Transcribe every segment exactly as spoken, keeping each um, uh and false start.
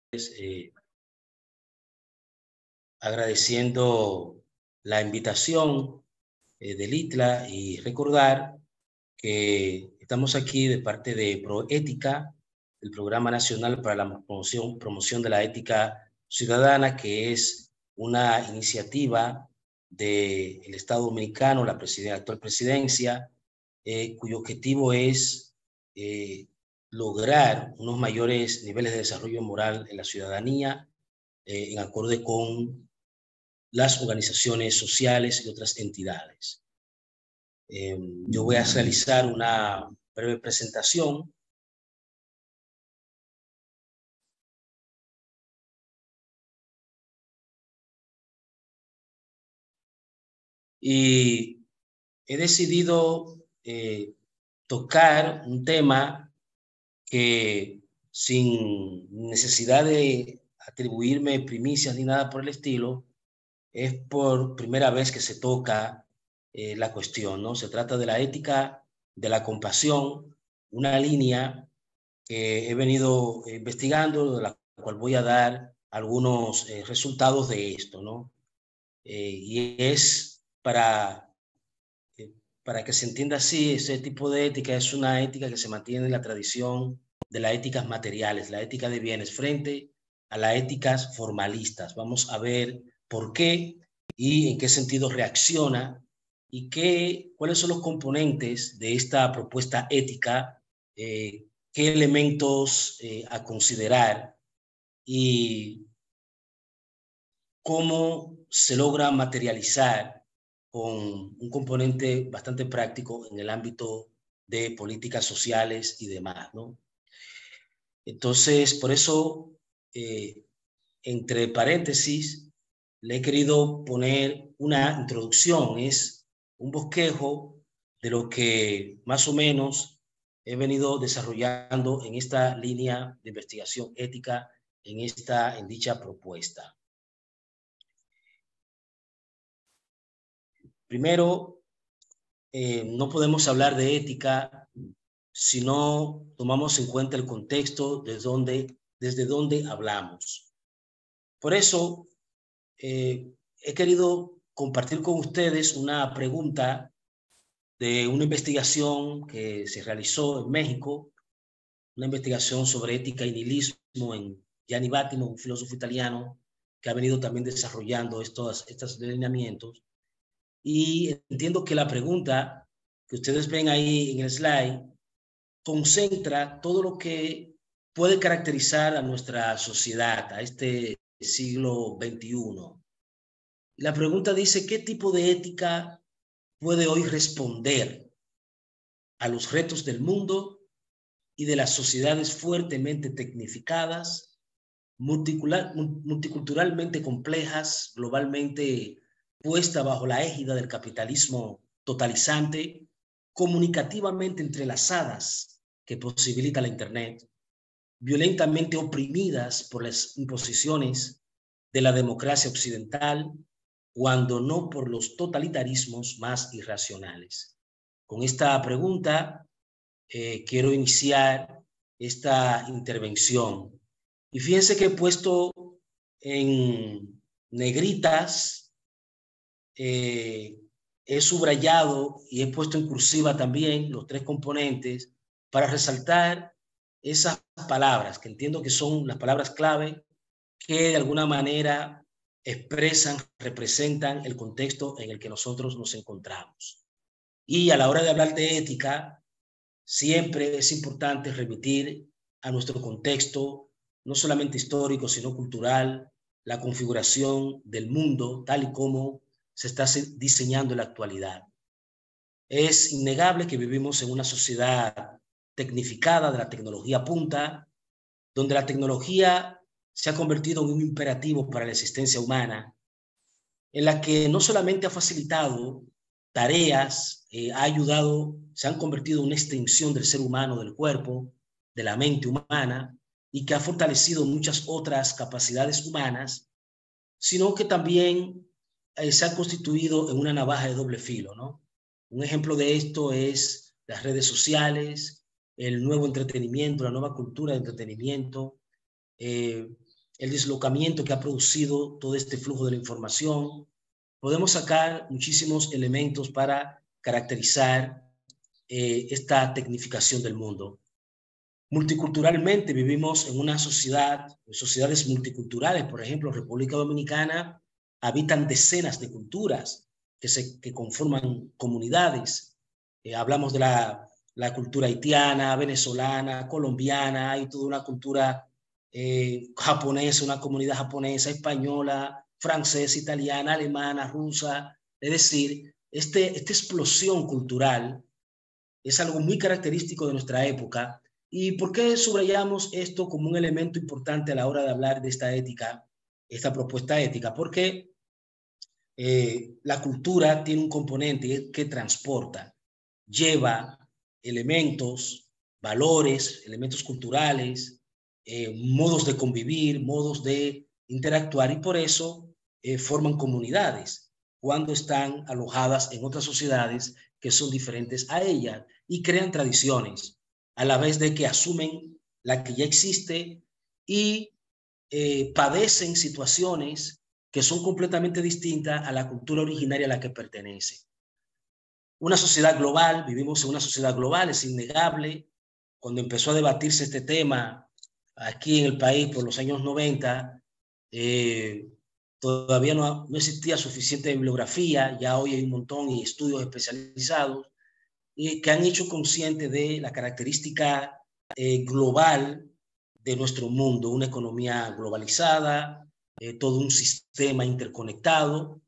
Eh, agradeciendo la invitación eh, del I T L A y recordar que estamos aquí de parte de Proética, el Programa Nacional para la Promoción, Promoción de la Ética Ciudadana, que es una iniciativa del Estado Dominicano, la, la actual presidencia, eh, cuyo objetivo es eh, lograr unos mayores niveles de desarrollo moral en la ciudadanía, eh, en acorde con las organizaciones sociales y otras entidades. Eh, yo voy a realizar una breve presentación. Y he decidido eh, tocar un tema que, sin necesidad de atribuirme primicias ni nada por el estilo, es por primera vez que se toca eh, la cuestión, ¿no? Se trata de la ética de la compasión, una línea que he venido investigando, de la cual voy a dar algunos eh, resultados de esto, ¿no? Eh, y es para, eh, para que se entienda así, ese tipo de ética es una ética que se mantiene en la tradición de las éticas materiales, la ética de bienes, frente a las éticas formalistas. Vamos a ver por qué y en qué sentido reacciona y qué, cuáles son los componentes de esta propuesta ética, eh, qué elementos eh, a considerar y cómo se logra materializar con un componente bastante práctico en el ámbito de políticas sociales y demás, ¿no? Entonces, por eso, eh, entre paréntesis, le he querido poner una introducción, es un bosquejo de lo que más o menos he venido desarrollando en esta línea de investigación ética, en, esta, en dicha propuesta. Primero, eh, no podemos hablar de ética si no tomamos en cuenta el contexto desde donde, desde donde hablamos. Por eso, eh, he querido compartir con ustedes una pregunta de una investigación que se realizó en México, una investigación sobre ética y nihilismo en Gianni Vattimo, un filósofo italiano que ha venido también desarrollando estos, estos lineamientos. Y entiendo que la pregunta que ustedes ven ahí en el slide concentra todo lo que puede caracterizar a nuestra sociedad, a este siglo veintiuno. La pregunta dice, ¿qué tipo de ética puede hoy responder a los retos del mundo y de las sociedades fuertemente tecnificadas, multiculturalmente complejas, globalmente puesta bajo la égida del capitalismo totalizante, comunicativamente entrelazadas que posibilita la Internet, violentamente oprimidas por las imposiciones de la democracia occidental, cuando no por los totalitarismos más irracionales? Con esta pregunta eh, quiero iniciar esta intervención. Y fíjense que he puesto en negritas, eh, he subrayado y he puesto en cursiva también los tres componentes para resaltar esas palabras que entiendo que son las palabras clave que de alguna manera expresan, representan el contexto en el que nosotros nos encontramos. Y a la hora de hablar de ética, siempre es importante remitir a nuestro contexto, no solamente histórico, sino cultural, la configuración del mundo tal y como se está diseñando en la actualidad. Es innegable que vivimos en una sociedad tecnificada de la tecnología punta, donde la tecnología se ha convertido en un imperativo para la existencia humana, en la que no solamente ha facilitado tareas, eh, ha ayudado, se han convertido en una extensión del ser humano, del cuerpo, de la mente humana, y que ha fortalecido muchas otras capacidades humanas, sino que también eh, se ha constituido en una navaja de doble filo, ¿no? Un ejemplo de esto es las redes sociales, el nuevo entretenimiento, la nueva cultura de entretenimiento, eh, el deslocamiento que ha producido todo este flujo de la información, podemos sacar muchísimos elementos para caracterizar eh, esta tecnificación del mundo. Multiculturalmente vivimos en una sociedad, en sociedades multiculturales, por ejemplo, República Dominicana, habitan decenas de culturas que, se, que conforman comunidades. Eh, hablamos de la, la cultura haitiana, venezolana, colombiana, hay toda una cultura eh, japonesa, una comunidad japonesa, española, francesa, italiana, alemana, rusa. Es decir, este, esta explosión cultural es algo muy característico de nuestra época. ¿Y por qué subrayamos esto como un elemento importante a la hora de hablar de esta ética, esta propuesta ética? Porque eh, la cultura tiene un componente que transporta, lleva elementos, valores, elementos culturales, eh, modos de convivir, modos de interactuar, y por eso eh, forman comunidades cuando están alojadas en otras sociedades que son diferentes a ellas, y crean tradiciones a la vez de que asumen la que ya existe y eh, padecen situaciones que son completamente distintas a la cultura originaria a la que pertenece. Una sociedad global, vivimos en una sociedad global, es innegable. Cuando empezó a debatirse este tema aquí en el país por los años noventa, eh, todavía no, no existía suficiente bibliografía, ya hoy hay un montón y estudios especializados y que han hecho consciente de la característica eh, global de nuestro mundo, una economía globalizada, eh, todo un sistema interconectado,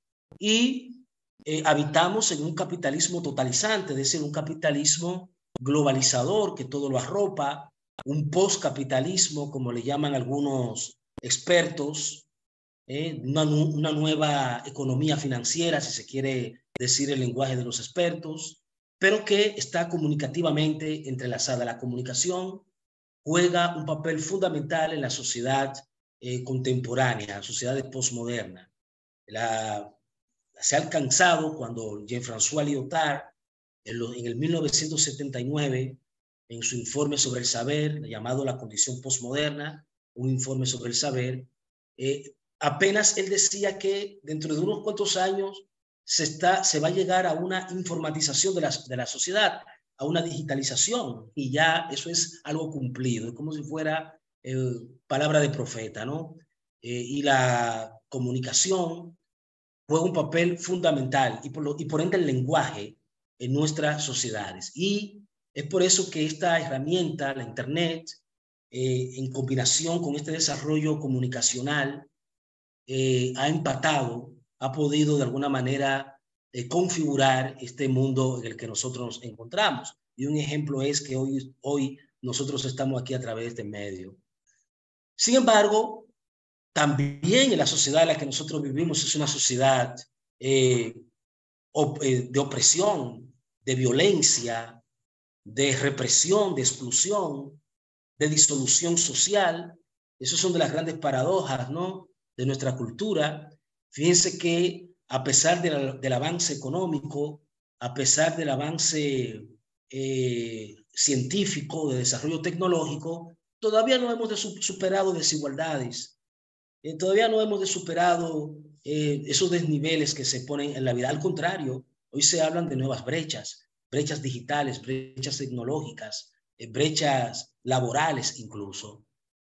y eh, habitamos en un capitalismo totalizante, es decir, un capitalismo globalizador que todo lo arropa, un postcapitalismo, como le llaman algunos expertos, eh, una, una nueva economía financiera, si se quiere decir el lenguaje de los expertos, pero que está comunicativamente entrelazada. La comunicación juega un papel fundamental en la sociedad eh, contemporánea, la sociedad postmoderna. La, se ha alcanzado cuando Jean-François Lyotard, en, lo, en el mil novecientos setenta y nueve, en su informe sobre el saber, llamado La condición postmoderna, un informe sobre el saber, eh, apenas él decía que dentro de unos cuantos años se, está, se va a llegar a una informatización de la, de la sociedad, a una digitalización, y ya eso es algo cumplido, es como si fuera eh, palabra de profeta, ¿no? Eh, y la comunicación juega un papel fundamental, y por, lo, y por ende el lenguaje en nuestras sociedades. Y es por eso que esta herramienta, la Internet, eh, en combinación con este desarrollo comunicacional, eh, ha empatado, ha podido de alguna manera eh, configurar este mundo en el que nosotros nos encontramos. Y un ejemplo es que hoy, hoy nosotros estamos aquí a través de este medio. Sin embargo, también en la sociedad en la que nosotros vivimos es una sociedad eh, op eh, de opresión, de violencia, de represión, de exclusión, de disolución social. Esas son de las grandes paradojas, ¿no?, de nuestra cultura. Fíjense que a pesar de la, del avance económico, a pesar del avance eh, científico, de desarrollo tecnológico, todavía no hemos de superado desigualdades. Eh, todavía no hemos de superado eh, esos desniveles que se ponen en la vida. Al contrario, hoy se hablan de nuevas brechas, brechas digitales, brechas tecnológicas, eh, brechas laborales incluso.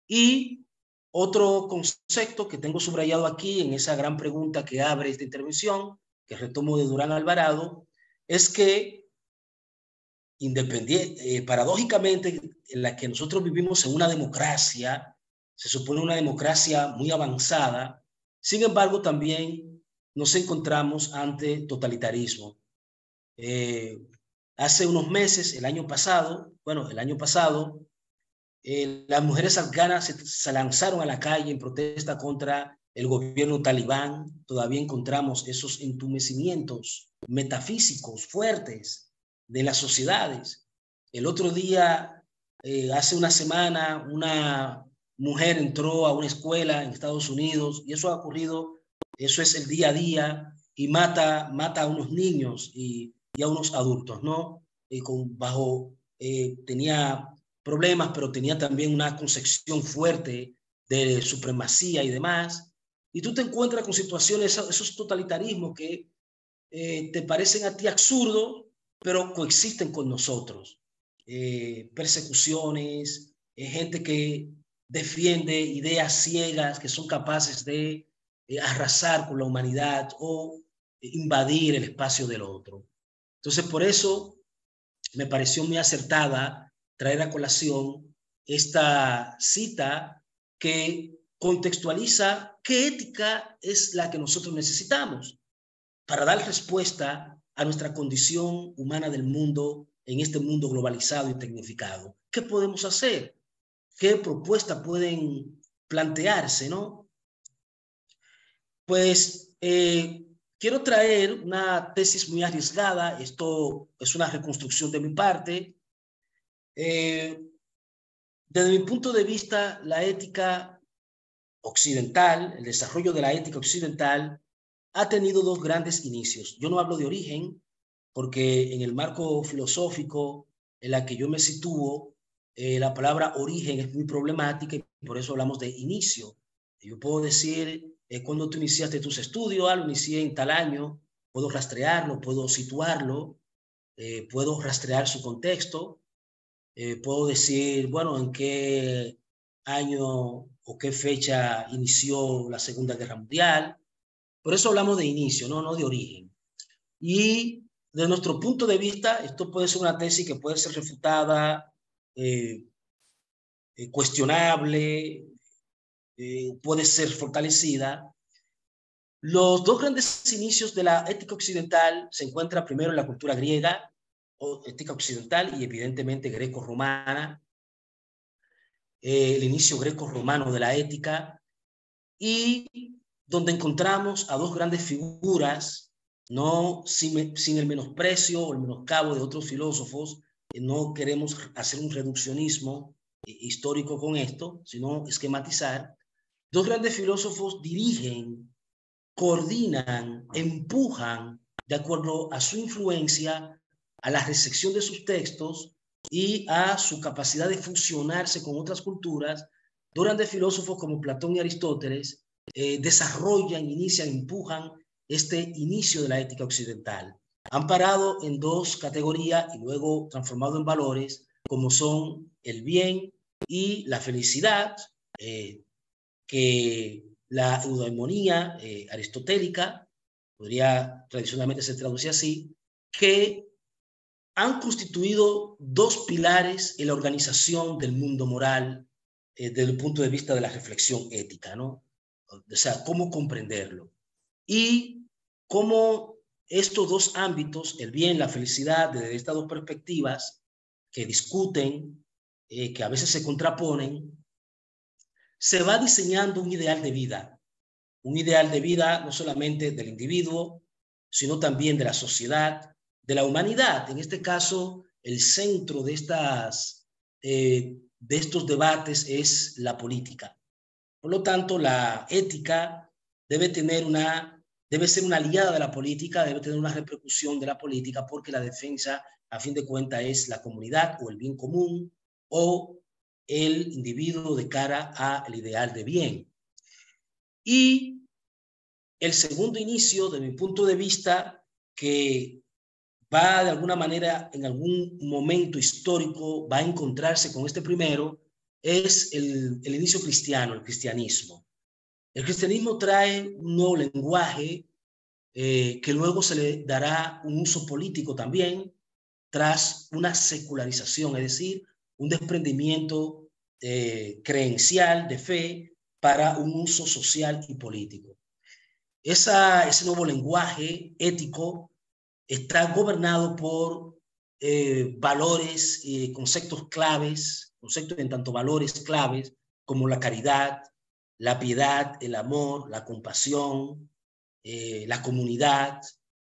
Y otro concepto que tengo subrayado aquí en esa gran pregunta que abre esta intervención, que retomo de Durán Alvarado, es que independiente, eh, paradójicamente, en la que nosotros vivimos en una democracia, se supone una democracia muy avanzada, sin embargo también nos encontramos ante totalitarismo. Eh, hace unos meses, el año pasado, bueno, el año pasado, eh, las mujeres afganas se, se lanzaron a la calle en protesta contra el gobierno talibán. Todavía encontramos esos entumecimientos metafísicos fuertes de las sociedades. El otro día, eh, hace una semana, una mujer entró a una escuela en Estados Unidos, y eso ha ocurrido, eso es el día a día, y mata, mata a unos niños y, y a unos adultos, ¿no? Y con, bajo, eh, tenía problemas, pero tenía también una concepción fuerte de supremacía y demás, y tú te encuentras con situaciones, esos totalitarismos que eh, te parecen a ti absurdos, pero coexisten con nosotros. Eh, persecuciones, eh, gente que defiende ideas ciegas que son capaces de eh, arrasar con la humanidad o eh, invadir el espacio del otro. Entonces, por eso me pareció muy acertada traer a colación esta cita que contextualiza qué ética es la que nosotros necesitamos para dar respuesta a nuestra condición humana del mundo en este mundo globalizado y tecnificado. ¿Qué podemos hacer? ¿Qué propuestas pueden plantearse, no? Pues eh, quiero traer una tesis muy arriesgada. Esto es una reconstrucción de mi parte. Eh, desde mi punto de vista, la ética occidental, el desarrollo de la ética occidental, ha tenido dos grandes inicios. Yo no hablo de origen, porque en el marco filosófico en la que yo me sitúo, eh, la palabra origen es muy problemática y por eso hablamos de inicio. Yo puedo decir, eh, cuando tú iniciaste tus estudios, ah, lo inicié en tal año, puedo rastrearlo, puedo situarlo, eh, puedo rastrear su contexto, eh, puedo decir, bueno, en qué año o qué fecha inició la Segunda Guerra Mundial. Por eso hablamos de inicio, no, no de origen. Y de nuestro punto de vista, esto puede ser una tesis que puede ser refutada, eh, eh, cuestionable, eh, puede ser fortalecida. Los dos grandes inicios de la ética occidental se encuentran primero en la cultura griega, o ética occidental, y evidentemente greco-romana, eh, el inicio greco-romano de la ética, y donde encontramos a dos grandes figuras, no sin, sin el menosprecio o el menoscabo de otros filósofos. No queremos hacer un reduccionismo histórico con esto, sino esquematizar. Dos grandes filósofos dirigen, coordinan, empujan, de acuerdo a su influencia, a la recepción de sus textos y a su capacidad de fusionarse con otras culturas. Dos grandes filósofos como Platón y Aristóteles eh, desarrollan, inician, empujan este inicio de la ética occidental, amparado en dos categorías y luego transformado en valores, como son el bien y la felicidad, eh, que la eudaimonía eh, aristotélica, podría tradicionalmente se traduce así, que han constituido dos pilares en la organización del mundo moral eh, desde el punto de vista de la reflexión ética, ¿no? O sea, cómo comprenderlo. Y cómo estos dos ámbitos, el bien, la felicidad, desde estas dos perspectivas que discuten, eh, que a veces se contraponen, se va diseñando un ideal de vida. Un ideal de vida no solamente del individuo, sino también de la sociedad, de la humanidad. En este caso, el centro de, estas, eh, de estos debates es la política. Por lo tanto, la ética debe tener una, debe ser una aliada de la política, debe tener una repercusión de la política, porque la defensa, a fin de cuentas, es la comunidad o el bien común o el individuo de cara al ideal de bien. Y el segundo inicio, de mi punto de vista, que va de alguna manera, en algún momento histórico, va a encontrarse con este primero, es el, el inicio cristiano, el cristianismo. El cristianismo trae un nuevo lenguaje eh, que luego se le dará un uso político también, tras una secularización, es decir, un desprendimiento eh, creencial de fe para un uso social y político. Esa, ese nuevo lenguaje ético está gobernado por eh, valores y eh, conceptos claves, conceptos en tanto valores claves como la caridad, la piedad, el amor, la compasión, eh, la comunidad.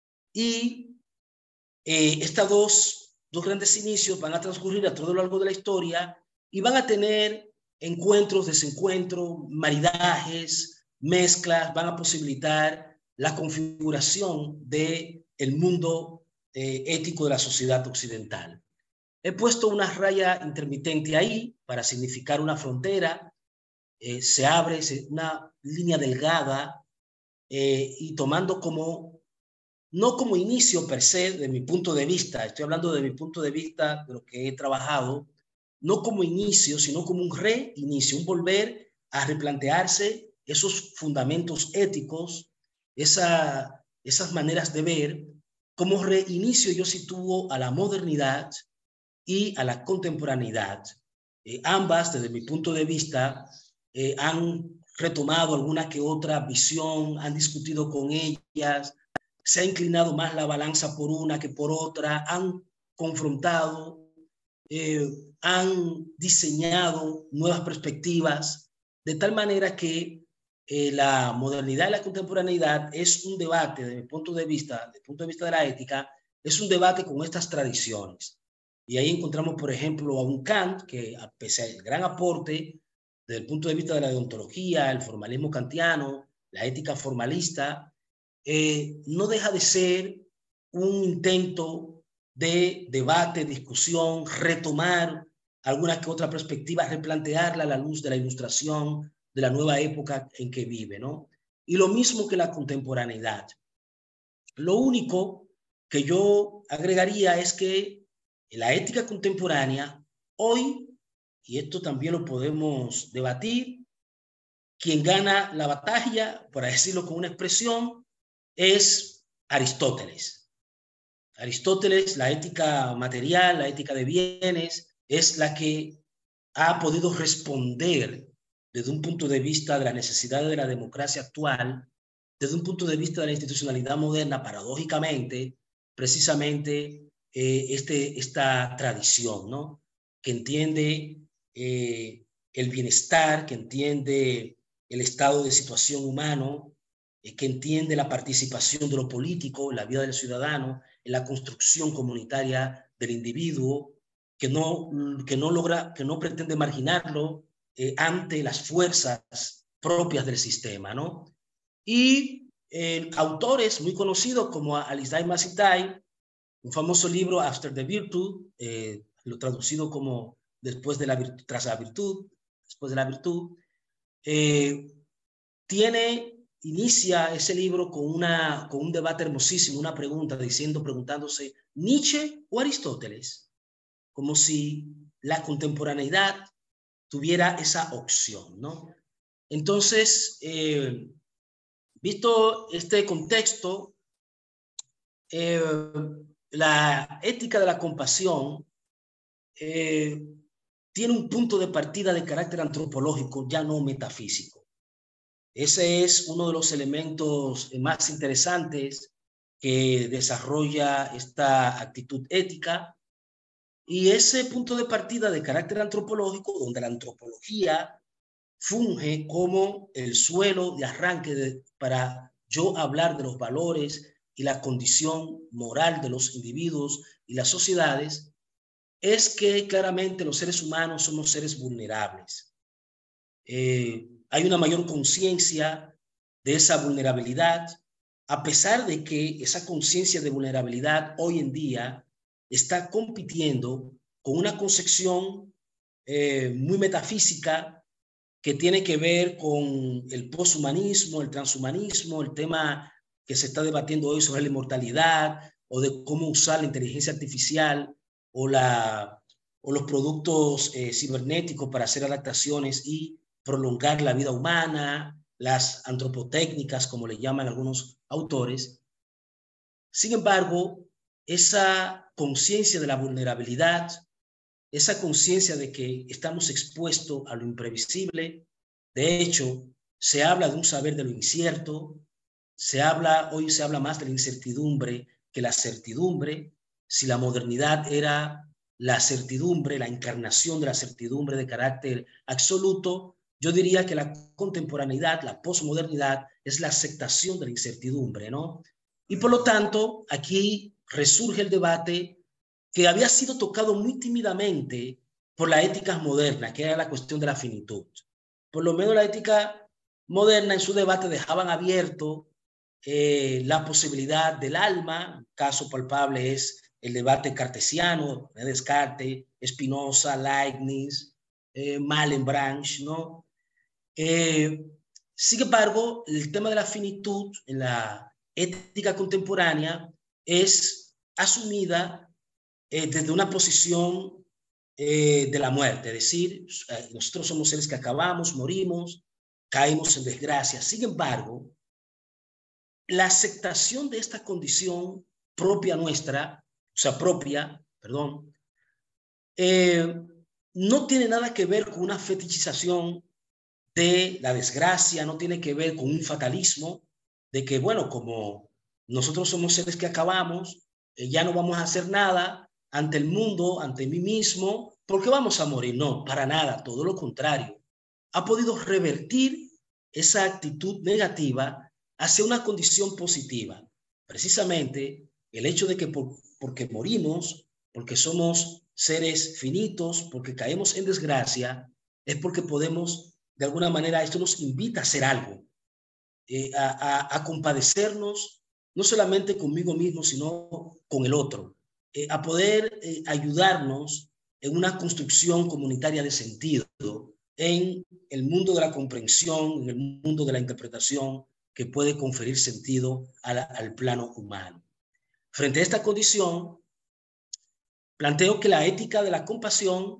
Y eh, estas dos, dos grandes inicios van a transcurrir a todo lo largo de la historia y van a tener encuentros, desencuentros, maridajes, mezclas, van a posibilitar la configuración del mundo eh, ético de la sociedad occidental. He puesto una raya intermitente ahí para significar una frontera eh, se abre una línea delgada eh, y tomando como, no como inicio per se, de mi punto de vista, estoy hablando de mi punto de vista, de lo que he trabajado, no como inicio, sino como un reinicio, un volver a replantearse esos fundamentos éticos, esa, esas maneras de ver. Como reinicio yo sitúo a la modernidad y a la contemporaneidad. Eh, ambas, desde mi punto de vista, eh, han retomado alguna que otra visión, han discutido con ellas, se ha inclinado más la balanza por una que por otra, han confrontado, eh, han diseñado nuevas perspectivas, de tal manera que eh, la modernidad y la contemporaneidad es un debate, desde mi punto de vista, desde el punto de vista de la ética, es un debate con estas tradiciones. Y ahí encontramos, por ejemplo, a un Kant que, a pesar del gran aporte desde el punto de vista de la deontología, el formalismo kantiano, la ética formalista, eh, no deja de ser un intento de debate, discusión, retomar alguna que otra perspectiva, replantearla a la luz de la ilustración, de la nueva época en que vive, ¿no? Y lo mismo que la contemporaneidad. Lo único que yo agregaría es que la ética contemporánea hoy, y esto también lo podemos debatir, quien gana la batalla, por decirlo con una expresión, es Aristóteles. Aristóteles, la ética material, la ética de bienes, es la que ha podido responder desde un punto de vista de la necesidad de la democracia actual, desde un punto de vista de la institucionalidad moderna, paradójicamente, precisamente eh, este, esta tradición, ¿no? Que entiende eh, el bienestar, que entiende el estado de situación humano, eh, que entiende la participación de lo político en la vida del ciudadano, en la construcción comunitaria del individuo, que no, que no logra, que no pretende marginarlo eh, ante las fuerzas propias del sistema, ¿no? Y eh, autores muy conocidos como Alizai Masitai, un famoso libro, After the Virtue, eh, lo traducido como después de la virtud, tras la virtud, después de la virtud, eh, tiene, inicia ese libro con, una, con un debate hermosísimo, una pregunta, diciendo, preguntándose, ¿Nietzsche o Aristóteles? Como si la contemporaneidad tuviera esa opción, ¿no? Entonces, eh, visto este contexto, eh, la ética de la compasión eh, tiene un punto de partida de carácter antropológico, ya no metafísico. Ese es uno de los elementos más interesantes que desarrolla esta actitud ética, y ese punto de partida de carácter antropológico, donde la antropología funge como el suelo de arranque de, para yo hablar de los valores y la condición moral de los individuos y las sociedades, es que claramente los seres humanos somos seres vulnerables. Eh, hay una mayor conciencia de esa vulnerabilidad, a pesar de que esa conciencia de vulnerabilidad hoy en día está compitiendo con una concepción eh, muy metafísica que tiene que ver con el poshumanismo, el transhumanismo, el tema que se está debatiendo hoy sobre la inmortalidad o de cómo usar la inteligencia artificial o, la, o los productos eh, cibernéticos para hacer adaptaciones y prolongar la vida humana, las antropotécnicas, como le llaman algunos autores. Sin embargo, esa conciencia de la vulnerabilidad, esa conciencia de que estamos expuestos a lo imprevisible. De hecho, se habla de un saber de lo incierto, se habla, hoy se habla más de la incertidumbre que la certidumbre. Si la modernidad era la certidumbre, la encarnación de la certidumbre de carácter absoluto, yo diría que la contemporaneidad, la posmodernidad, es la aceptación de la incertidumbre, ¿no? Y por lo tanto, aquí resurge el debate que había sido tocado muy tímidamente por la ética moderna, que era la cuestión de la finitud. Por lo menos la ética moderna en su debate dejaban abierto eh, la posibilidad del alma. Un caso palpable es el debate cartesiano, de Descartes, Spinoza, Leibniz, eh, Malebranche, ¿no? Eh, sin embargo, el tema de la finitud en la ética contemporánea es asumida eh, desde una posición eh, de la muerte, es decir, eh, nosotros somos seres que acabamos, morimos, caemos en desgracia. Sin embargo, la aceptación de esta condición propia nuestra, o sea, propia, perdón, eh, no tiene nada que ver con una fetichización de la desgracia, no tiene que ver con un fatalismo de que, bueno, como nosotros somos seres que acabamos, eh, ya no vamos a hacer nada ante el mundo, ante mí mismo, porque vamos a morir. No, para nada, todo lo contrario. Ha podido revertir esa actitud negativa hacia una condición positiva. Precisamente el hecho de que por, porque morimos, porque somos seres finitos, porque caemos en desgracia, es porque podemos, de alguna manera, esto nos invita a hacer algo, eh, a, a, a compadecernos, no solamente conmigo mismo, sino con el otro, eh, a poder eh, ayudarnos en una construcción comunitaria de sentido, en el mundo de la comprensión, en el mundo de la interpretación, que puede conferir sentido a la, al plano humano. Frente a esta condición, planteo que la ética de la compasión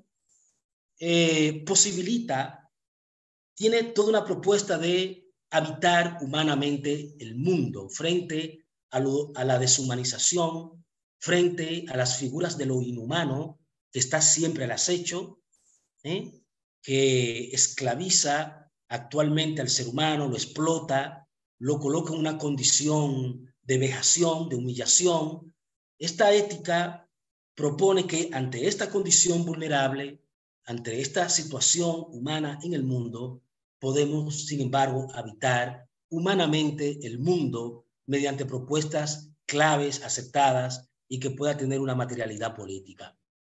eh, posibilita, tiene toda una propuesta de habitar humanamente el mundo frente a, lo, a la deshumanización, frente a las figuras de lo inhumano que está siempre al acecho, ¿eh? que esclaviza actualmente al ser humano, lo explota, lo coloca en una condición de vejación, de humillación. Esta ética propone que ante esta condición vulnerable, ante esta situación humana en el mundo, podemos, sin embargo, habitar humanamente el mundo mediante propuestas claves, aceptadas y que pueda tener una materialidad política.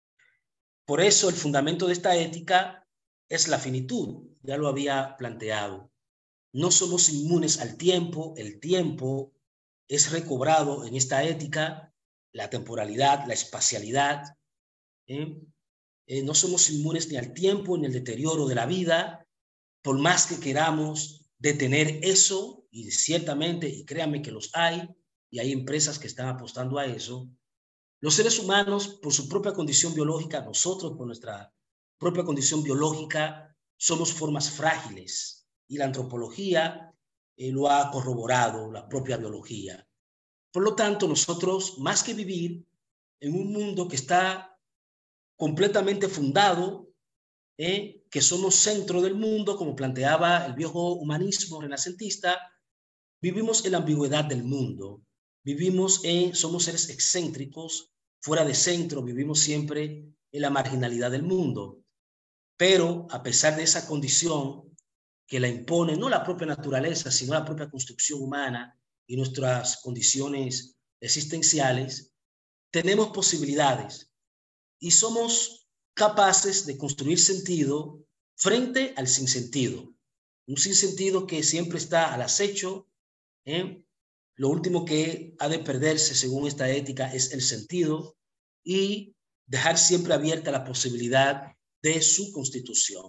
Por eso el fundamento de esta ética es la finitud, ya lo había planteado. No somos inmunes al tiempo, el tiempo es recobrado en esta ética, la temporalidad, la espacialidad. ¿eh? Eh, no somos inmunes ni al tiempo ni al deterioro de la vida, por más que queramos detener eso, y ciertamente, y créanme que los hay, y hay empresas que están apostando a eso. Los seres humanos, por su propia condición biológica, nosotros por nuestra propia condición biológica, somos formas frágiles y la antropología eh, lo ha corroborado, la propia biología. Por lo tanto, nosotros, más que vivir en un mundo que está completamente fundado, eh, que somos centro del mundo, como planteaba el viejo humanismo renacentista, vivimos en la ambigüedad del mundo, vivimos en, somos seres excéntricos, fuera de centro, vivimos siempre en la marginalidad del mundo. Pero a pesar de esa condición que la impone no la propia naturaleza, sino la propia construcción humana y nuestras condiciones existenciales, tenemos posibilidades y somos capaces de construir sentido frente al sinsentido. Un sinsentido que siempre está al acecho. ¿eh? Lo último que ha de perderse, según esta ética, es el sentido y dejar siempre abierta la posibilidad de su constitución.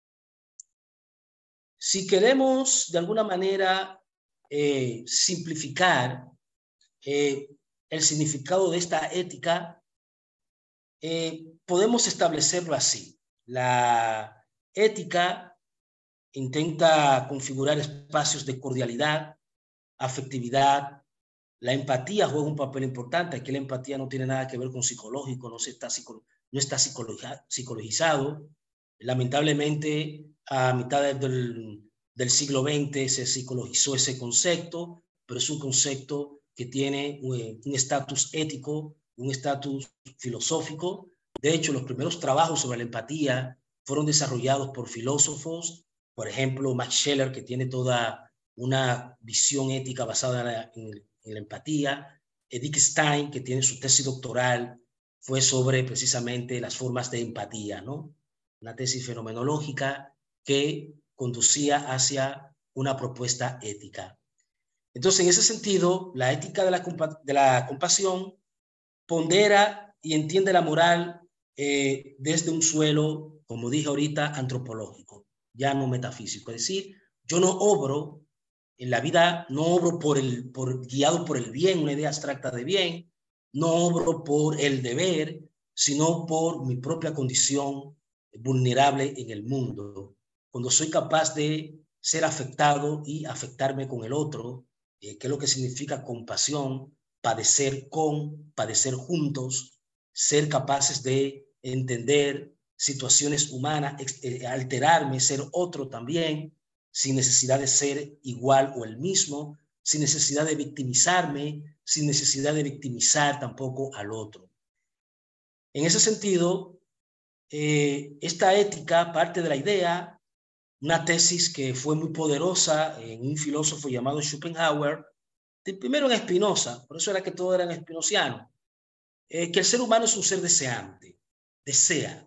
Si queremos, de alguna manera, eh, simplificar eh, el significado de esta ética, eh, podemos establecerlo así. La ética intenta configurar espacios de cordialidad, afectividad. La empatía juega un papel importante. Aquí la empatía no tiene nada que ver con psicológico, no, se está, no está psicologizado. Lamentablemente, a mitad del, del siglo veinte se psicologizó ese concepto, pero es un concepto que tiene un estatus ético, un estatus filosófico. De hecho, los primeros trabajos sobre la empatía fueron desarrollados por filósofos, por ejemplo, Max Scheler, que tiene toda una visión ética basada en la, en, en la empatía. Edith Stein, que tiene su tesis doctoral, fue sobre precisamente las formas de empatía, ¿no? Una tesis fenomenológica que conducía hacia una propuesta ética. Entonces, en ese sentido, la ética de la, de la compasión pondera y entiende la moral eh, desde un suelo, como dije ahorita, antropológico. ya no metafísico. Es decir, yo no obro en la vida, no obro por el, por, guiado por el bien, una idea abstracta de bien, no obro por el deber, sino por mi propia condición vulnerable en el mundo. Cuando soy capaz de ser afectado y afectarme con el otro, eh, que es lo que significa compasión, padecer con, padecer juntos, ser capaces de entender situaciones humanas, eh, alterarme, ser otro también, sin necesidad de ser igual o el mismo, sin necesidad de victimizarme, sin necesidad de victimizar tampoco al otro. En ese sentido, eh, esta ética parte de la idea, una tesis que fue muy poderosa en un filósofo llamado Schopenhauer, de, primero en Spinoza, por eso era que todos eran spinocianos, eh, que el ser humano es un ser deseante, desea.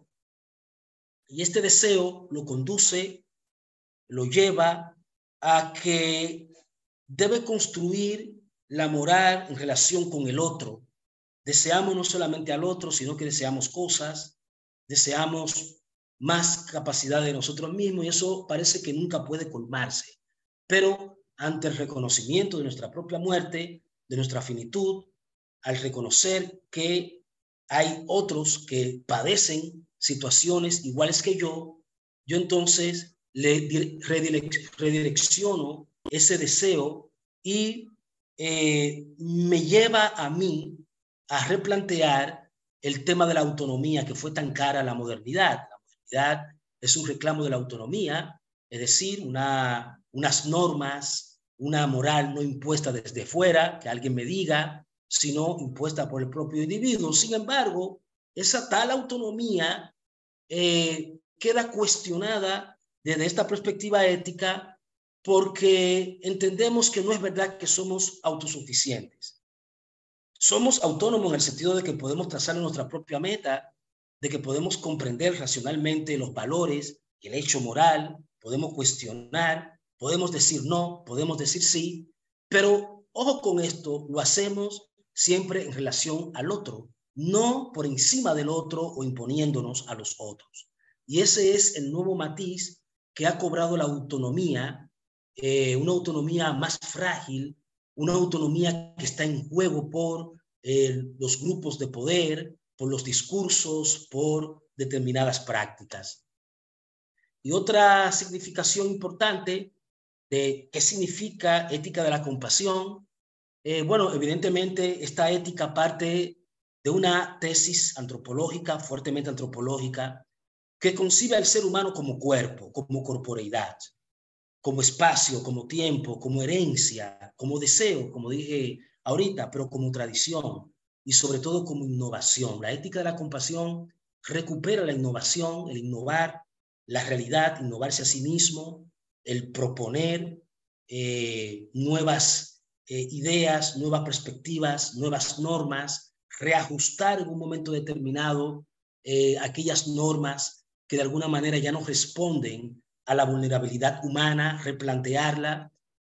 Y este deseo lo conduce, lo lleva a que debe construir la moral en relación con el otro. Deseamos no solamente al otro, sino que deseamos cosas, deseamos más capacidad de nosotros mismos y eso parece que nunca puede colmarse. Pero ante el reconocimiento de nuestra propia muerte, de nuestra finitud, al reconocer que hay otros que padecen situaciones iguales que yo, yo entonces le redirecciono ese deseo y eh, me lleva a mí a replantear el tema de la autonomía que fue tan cara a la modernidad. La modernidad es un reclamo de la autonomía, es decir, una, unas normas, una moral no impuesta desde fuera, que alguien me diga, sino impuesta por el propio individuo. Sin embargo, esa tal autonomía eh, queda cuestionada desde esta perspectiva ética porque entendemos que no es verdad que somos autosuficientes. Somos autónomos en el sentido de que podemos trazar nuestra propia meta, de que podemos comprender racionalmente los valores, el hecho moral, podemos cuestionar, podemos decir no, podemos decir sí, pero ojo con esto, lo hacemos siempre en relación al otro, no por encima del otro o imponiéndonos a los otros. Y ese es el nuevo matiz que ha cobrado la autonomía, eh, una autonomía más frágil, una autonomía que está en juego por eh, los grupos de poder, por los discursos, por determinadas prácticas. Y otra significación importante de qué significa ética de la compasión, eh, bueno, evidentemente esta ética parte de una tesis antropológica, fuertemente antropológica, que concibe al ser humano como cuerpo, como corporeidad, como espacio, como tiempo, como herencia, como deseo, como dije ahorita, pero como tradición y sobre todo como innovación. La ética de la compasión recupera la innovación, el innovar la realidad, innovarse a sí mismo, el proponer eh, nuevas eh, ideas, nuevas perspectivas, nuevas normas, reajustar en un momento determinado eh, aquellas normas que de alguna manera ya no responden a la vulnerabilidad humana, replantearla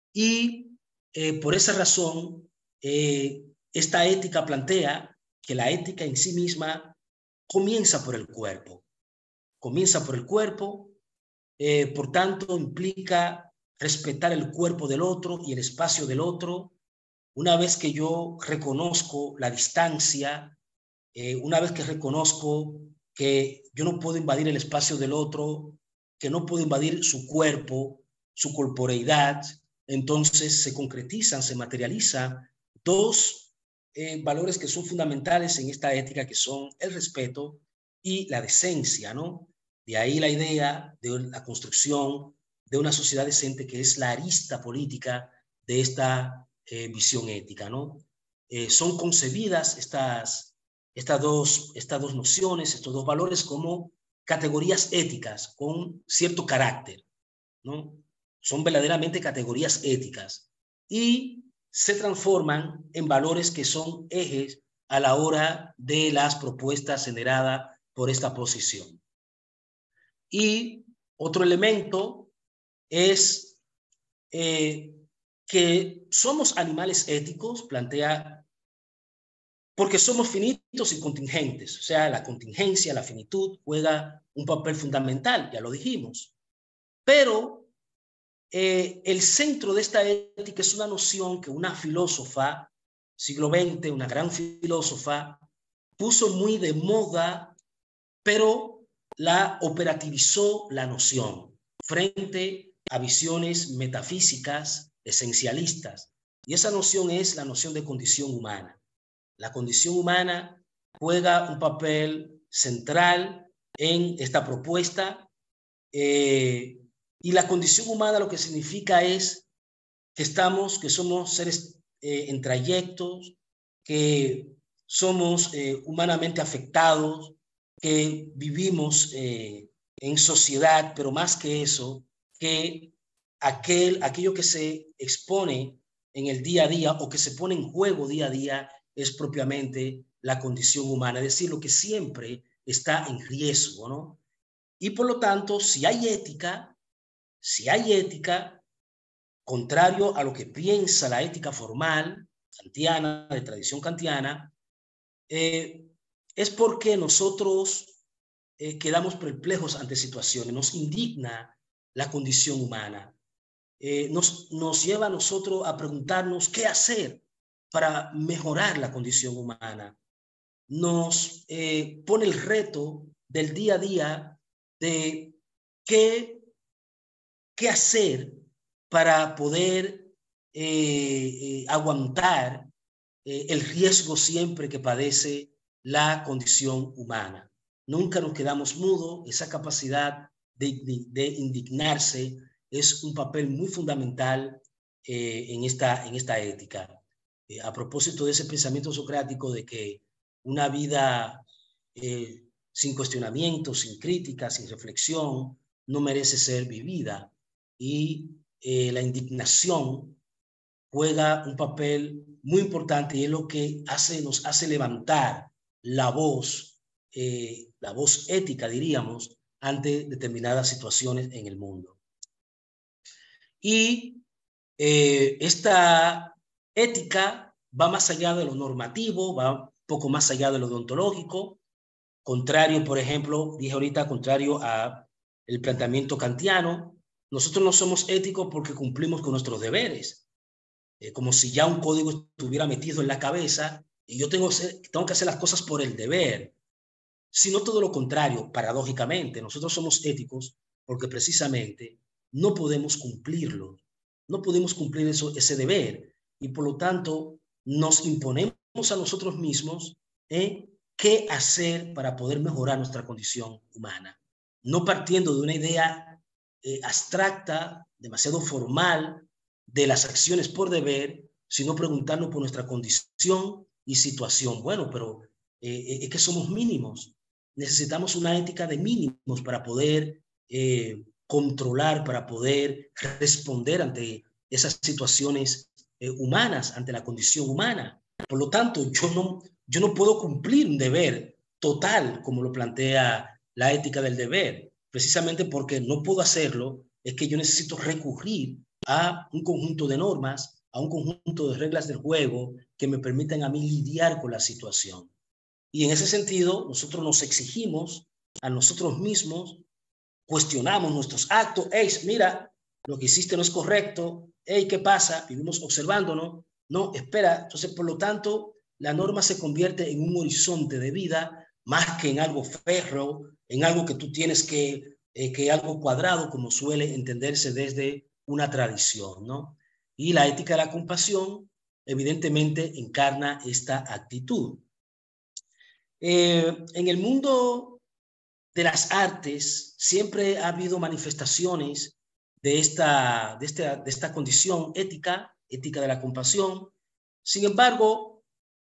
y eh, por esa razón eh, esta ética plantea que la ética en sí misma comienza por el cuerpo, comienza por el cuerpo, eh, por tanto implica respetar el cuerpo del otro y el espacio del otro. Una vez que yo reconozco la distancia, eh, una vez que reconozco que yo no puedo invadir el espacio del otro, que no puedo invadir su cuerpo, su corporeidad, entonces se concretizan, se materializan dos eh, valores que son fundamentales en esta ética, que son el respeto y la decencia, ¿no? De ahí la idea de la construcción de una sociedad decente, que es la arista política de esta eh, visión ética, ¿no? Eh, son concebidas estas, estas, dos, estas dos nociones, estos dos valores como categorías éticas con cierto carácter, ¿no? Son verdaderamente categorías éticas y se transforman en valores que son ejes a la hora de las propuestas generadas por esta posición. Y otro elemento es eh, que somos animales éticos, plantea, porque somos finitos y contingentes. O sea, la contingencia, la finitud juega un papel fundamental, ya lo dijimos. Pero eh, el centro de esta ética es una noción que una filósofa, siglo veinte, una gran filósofa, puso muy de moda, pero la operativizó la noción frente a visiones metafísicas esencialistas. Y esa noción es la noción de condición humana. La condición humana juega un papel central en esta propuesta, eh, y la condición humana lo que significa es que estamos, que somos seres eh, en trayectos, que somos eh, humanamente afectados, que vivimos eh, en sociedad, pero más que eso, que aquel, aquello que se expone en el día a día o que se pone en juego día a día es propiamente la condición humana, es decir, lo que siempre está en riesgo, ¿no? Y por lo tanto, si hay ética, si hay ética, contrario a lo que piensa la ética formal kantiana, de tradición kantiana, eh, es porque nosotros eh, quedamos perplejos ante situaciones, nos indigna la condición humana, eh, nos, nos lleva a nosotros a preguntarnos qué hacer para mejorar la condición humana, nos eh, pone el reto del día a día de qué, qué hacer para poder eh, eh, aguantar eh, el riesgo siempre que padece la condición humana. Nunca nos quedamos mudos, esa capacidad de, de, de indignarse es un papel muy fundamental eh, en, esta, en esta ética. Eh, a propósito de ese pensamiento socrático de que una vida eh, sin cuestionamiento, sin crítica, sin reflexión, no merece ser vivida. Y eh, la indignación juega un papel muy importante y es lo que hace, nos hace levantar la voz, eh, la voz ética, diríamos, ante determinadas situaciones en el mundo. Y eh, esta ética va más allá de lo normativo, va un poco más allá de lo deontológico, contrario, por ejemplo, dije ahorita, contrario a el planteamiento kantiano, nosotros no somos éticos porque cumplimos con nuestros deberes, eh, como si ya un código estuviera metido en la cabeza y yo tengo, tengo que hacer las cosas por el deber, sino todo lo contrario, paradójicamente, nosotros somos éticos porque precisamente no podemos cumplirlo, no podemos cumplir eso, ese deber y por lo tanto nos imponemos a nosotros mismos ¿eh? qué hacer para poder mejorar nuestra condición humana, no partiendo de una idea eh, abstracta, demasiado formal, de las acciones por deber, sino preguntarnos por nuestra condición y situación. Bueno, pero eh, es que somos mínimos. Necesitamos una ética de mínimos para poder eh, controlar, para poder responder ante esas situaciones eh, humanas, ante la condición humana. Por lo tanto, yo no, yo no puedo cumplir un deber total como lo plantea la ética del deber, precisamente porque no puedo hacerlo, es que yo necesito recurrir a un conjunto de normas, a un conjunto de reglas del juego que me permitan a mí lidiar con la situación. Y en ese sentido, nosotros nos exigimos a nosotros mismos, cuestionamos nuestros actos. Hey, mira, lo que hiciste no es correcto. Hey, ¿qué pasa? Vivimos observándonos. No, espera. Entonces, por lo tanto, la norma se convierte en un horizonte de vida más que en algo férreo, en algo que tú tienes que, eh, que algo cuadrado, como suele entenderse desde una tradición, ¿no? Y la ética de la compasión, evidentemente, encarna esta actitud. Eh, en el mundo de las artes siempre ha habido manifestaciones de esta, de esta, de esta condición ética, ética de la compasión. Sin embargo,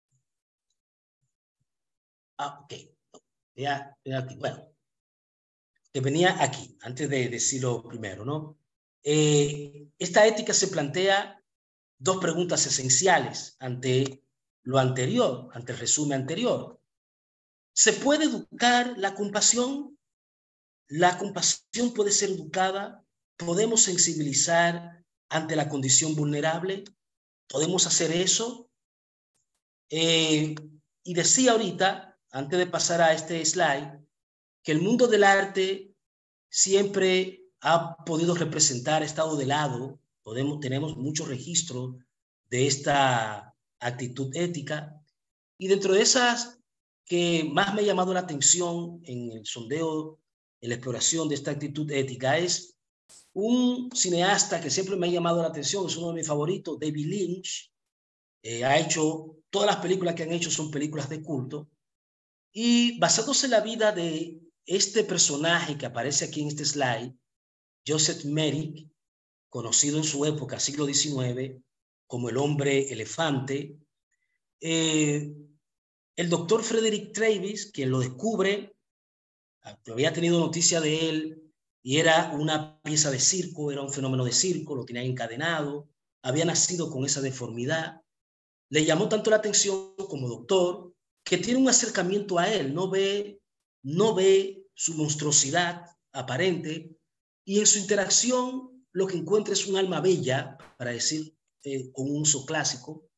ah, ok, ya, ya aquí, bueno, que venía aquí, antes de decirlo primero, ¿no? Eh, esta ética se plantea dos preguntas esenciales ante lo anterior, ante el resumen anterior. ¿Se puede educar la compasión? La compasión puede ser educada, podemos sensibilizar ante la condición vulnerable, podemos hacer eso. Eh, y decía ahorita, antes de pasar a este slide, que el mundo del arte siempre ha podido representar, ha estado de lado, podemos, tenemos muchos registros de esta actitud ética, y dentro de esas que más me ha llamado la atención en el sondeo, en la exploración de esta actitud ética, es un cineasta que siempre me ha llamado la atención, es uno de mis favoritos, David Lynch. Eh, ha hecho, todas las películas que han hecho son películas de culto, y basándose en la vida de este personaje que aparece aquí en este slide, Joseph Merrick, conocido en su época, siglo diecinueve, como el hombre elefante, eh, el doctor Frederick Travis, quien lo descubre, había tenido noticia de él, y era una pieza de circo, era un fenómeno de circo, lo tenía encadenado, había nacido con esa deformidad, le llamó tanto la atención como doctor, que tiene un acercamiento a él, no ve, no ve su monstruosidad aparente, y en su interacción lo que encuentra es un alma bella, para decir eh, con un uso clásico,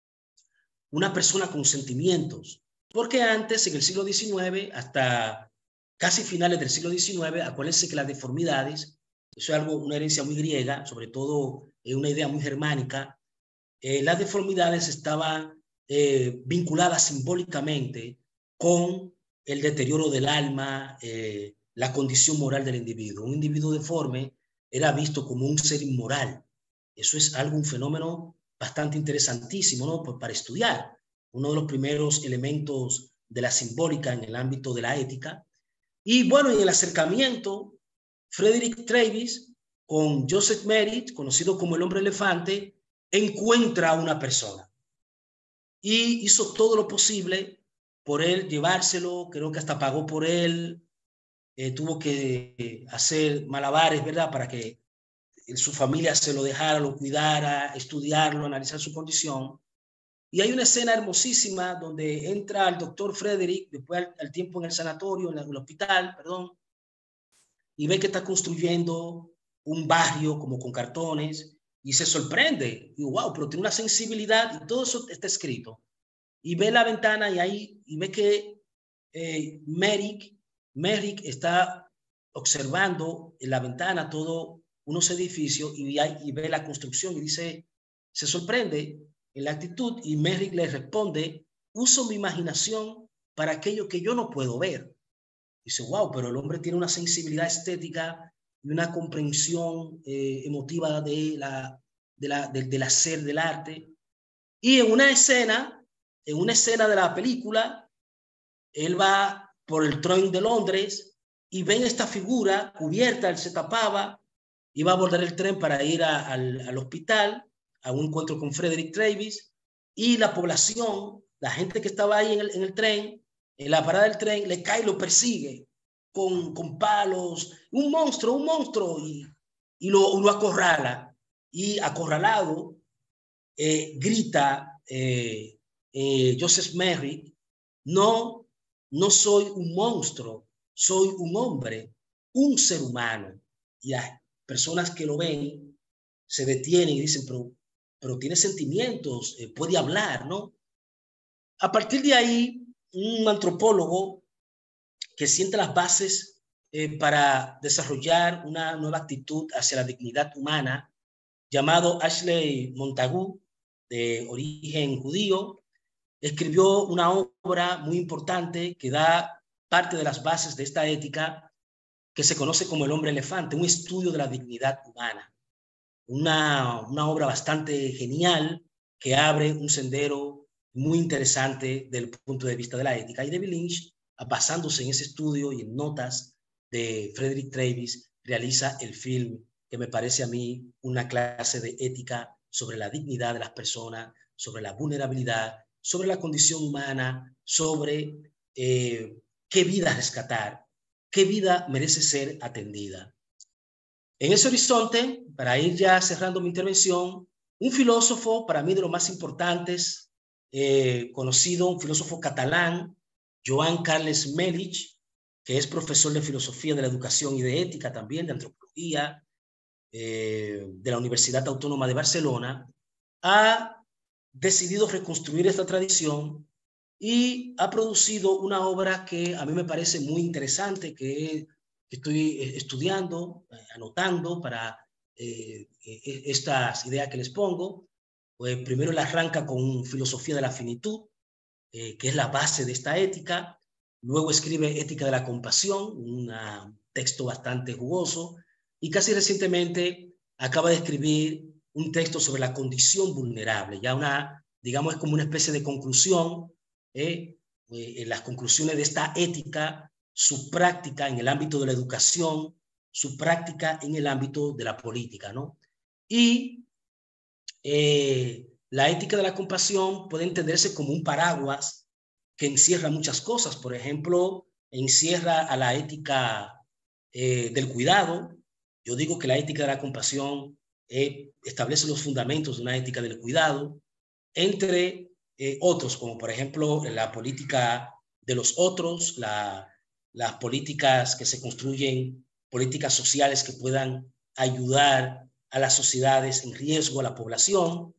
una persona con sentimientos, porque antes, en el siglo diecinueve, hasta casi finales del siglo diecinueve, acuérdense que las deformidades, eso es algo, una herencia muy griega, sobre todo eh, una idea muy germánica, eh, las deformidades estaban eh, vinculadas simbólicamente con el deterioro del alma, eh, la condición moral del individuo. Un individuo deforme era visto como un ser inmoral. Eso es algo, un fenómeno bastante interesantísimo, ¿no? Pues para estudiar, uno de los primeros elementos de la simbólica en el ámbito de la ética. Y bueno, en el acercamiento, Frederick Travis con Joseph Merritt, conocido como el hombre elefante, encuentra a una persona y hizo todo lo posible por él llevárselo, creo que hasta pagó por él, eh, tuvo que hacer malabares, ¿verdad?, para que su familia se lo dejara, lo cuidara, estudiarlo, analizar su condición. Y hay una escena hermosísima donde entra el doctor Frederick, después al, al tiempo en el sanatorio, en, la, en el hospital, perdón, y ve que está construyendo un barrio como con cartones, y se sorprende. Y wow, pero tiene una sensibilidad, y todo eso está escrito. Y ve la ventana y ahí y ve que eh, Merrick, Merrick está observando en la ventana todos unos edificios, y, hay, y ve la construcción y dice, se sorprende en la actitud, y Merrick le responde, uso mi imaginación para aquello que yo no puedo ver. Dice, wow, pero el hombre tiene una sensibilidad estética y una comprensión eh, emotiva de la, de la, de, del hacer del arte. Y en una escena, en una escena de la película, él va por el tren de Londres y ven esta figura cubierta, él se tapaba, iba a abordar el tren para ir a, al, al hospital, a un encuentro con Frederick Travis, y la población, la gente que estaba ahí en el, en el tren, en la parada del tren, le cae y lo persigue con, con palos, un monstruo, un monstruo, y, y lo, lo acorrala. Y acorralado, eh, grita eh, eh, Joseph Merrick, no, no soy un monstruo, soy un hombre, un ser humano. Y las personas que lo ven se detienen y dicen, pero, pero tiene sentimientos, eh, puede hablar, ¿no? A partir de ahí, un antropólogo que siente las bases eh, para desarrollar una nueva actitud hacia la dignidad humana, llamado Ashley Montagu, de origen judío, escribió una obra muy importante que da parte de las bases de esta ética, que se conoce como El hombre elefante, un estudio de la dignidad humana. Una, una obra bastante genial que abre un sendero muy interesante del punto de vista de la ética. Y David Lynch, basándose en ese estudio y en notas de Frederick Travis, realiza el film que me parece a mí una clase de ética sobre la dignidad de las personas, sobre la vulnerabilidad, sobre la condición humana, sobre eh, qué vida rescatar, qué vida merece ser atendida. En ese horizonte, para ir ya cerrando mi intervención, un filósofo para mí de los más importantes, eh, conocido, un filósofo catalán, Joan Carles Melich, que es profesor de filosofía de la educación y de ética también, de antropología, eh, de la Universidad Autónoma de Barcelona, ha decidido reconstruir esta tradición y ha producido una obra que a mí me parece muy interesante, que, que estoy estudiando, anotando para eh, estas ideas que les pongo. Pues primero él arranca con filosofía de la finitud, eh, que es la base de esta ética. Luego escribe Ética de la compasión, un texto bastante jugoso. Y casi recientemente acaba de escribir un texto sobre la condición vulnerable, ya una, digamos, es como una especie de conclusión, eh, eh, las conclusiones de esta ética, su práctica en el ámbito de la educación, su práctica en el ámbito de la política, ¿no? Y eh, la ética de la compasión puede entenderse como un paraguas que encierra muchas cosas. Por ejemplo, encierra a la ética eh, del cuidado. Yo digo que la ética de la compasión eh, establece los fundamentos de una ética del cuidado, entre eh, otros, como por ejemplo la política de los otros, la, las políticas que se construyen, políticas sociales que puedan ayudar a las sociedades en riesgo, a la población.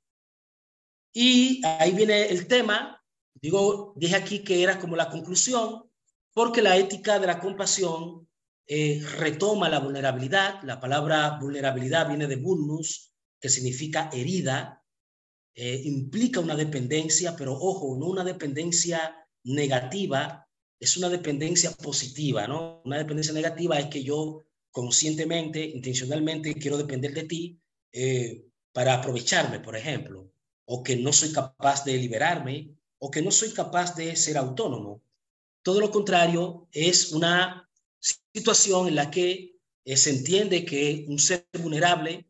Y ahí viene el tema, digo, dije aquí que era como la conclusión, porque la ética de la compasión eh, retoma la vulnerabilidad. La palabra vulnerabilidad viene de vulnus, que significa herida, eh, implica una dependencia, pero ojo, no una dependencia negativa, es una dependencia positiva, ¿no? Una dependencia negativa es que yo conscientemente, intencionalmente quiero depender de ti eh, para aprovecharme, por ejemplo, o que no soy capaz de liberarme, o que no soy capaz de ser autónomo. Todo lo contrario, es una situación en la que eh, se entiende que un ser vulnerable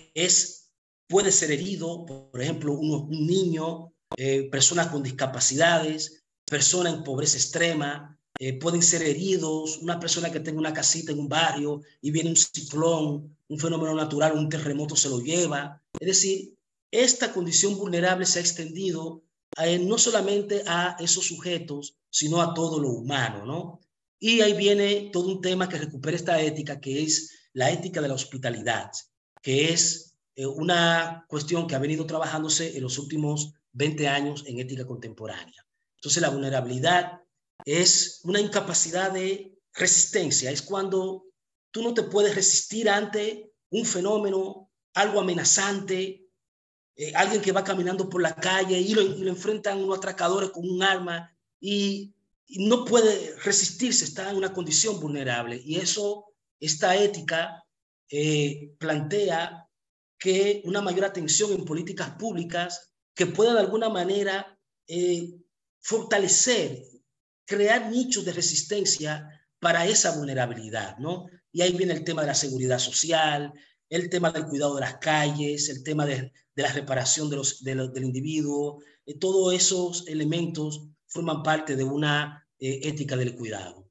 es, puede ser herido, por ejemplo, un, un niño, eh, personas con discapacidades, personas en pobreza extrema, eh, pueden ser heridos, una persona que tenga una casita en un barrio y viene un ciclón, un fenómeno natural, un terremoto se lo lleva. Es decir, esta condición vulnerable se ha extendido eh, no solamente a esos sujetos, sino a todo lo humano, ¿no? Y ahí viene todo un tema que recupera esta ética, que es la ética de la hospitalidad, que es eh, una cuestión que ha venido trabajándose en los últimos veinte años en ética contemporánea. Entonces, la vulnerabilidad es una incapacidad de resistencia, es cuando tú no te puedes resistir ante un fenómeno, algo amenazante, eh, alguien que va caminando por la calle y lo, y lo enfrentan unos atracadores con un arma y, y no puede resistirse, está en una condición vulnerable. Y eso, esta ética eh, plantea que una mayor atención en políticas públicas que puedan de alguna manera eh, fortalecer, crear nichos de resistencia para esa vulnerabilidad, ¿no? Y ahí viene el tema de la seguridad social, el tema del cuidado de las calles, el tema de, de la reparación de los, de los, del individuo, eh, todos esos elementos forman parte de una eh, ética del cuidado.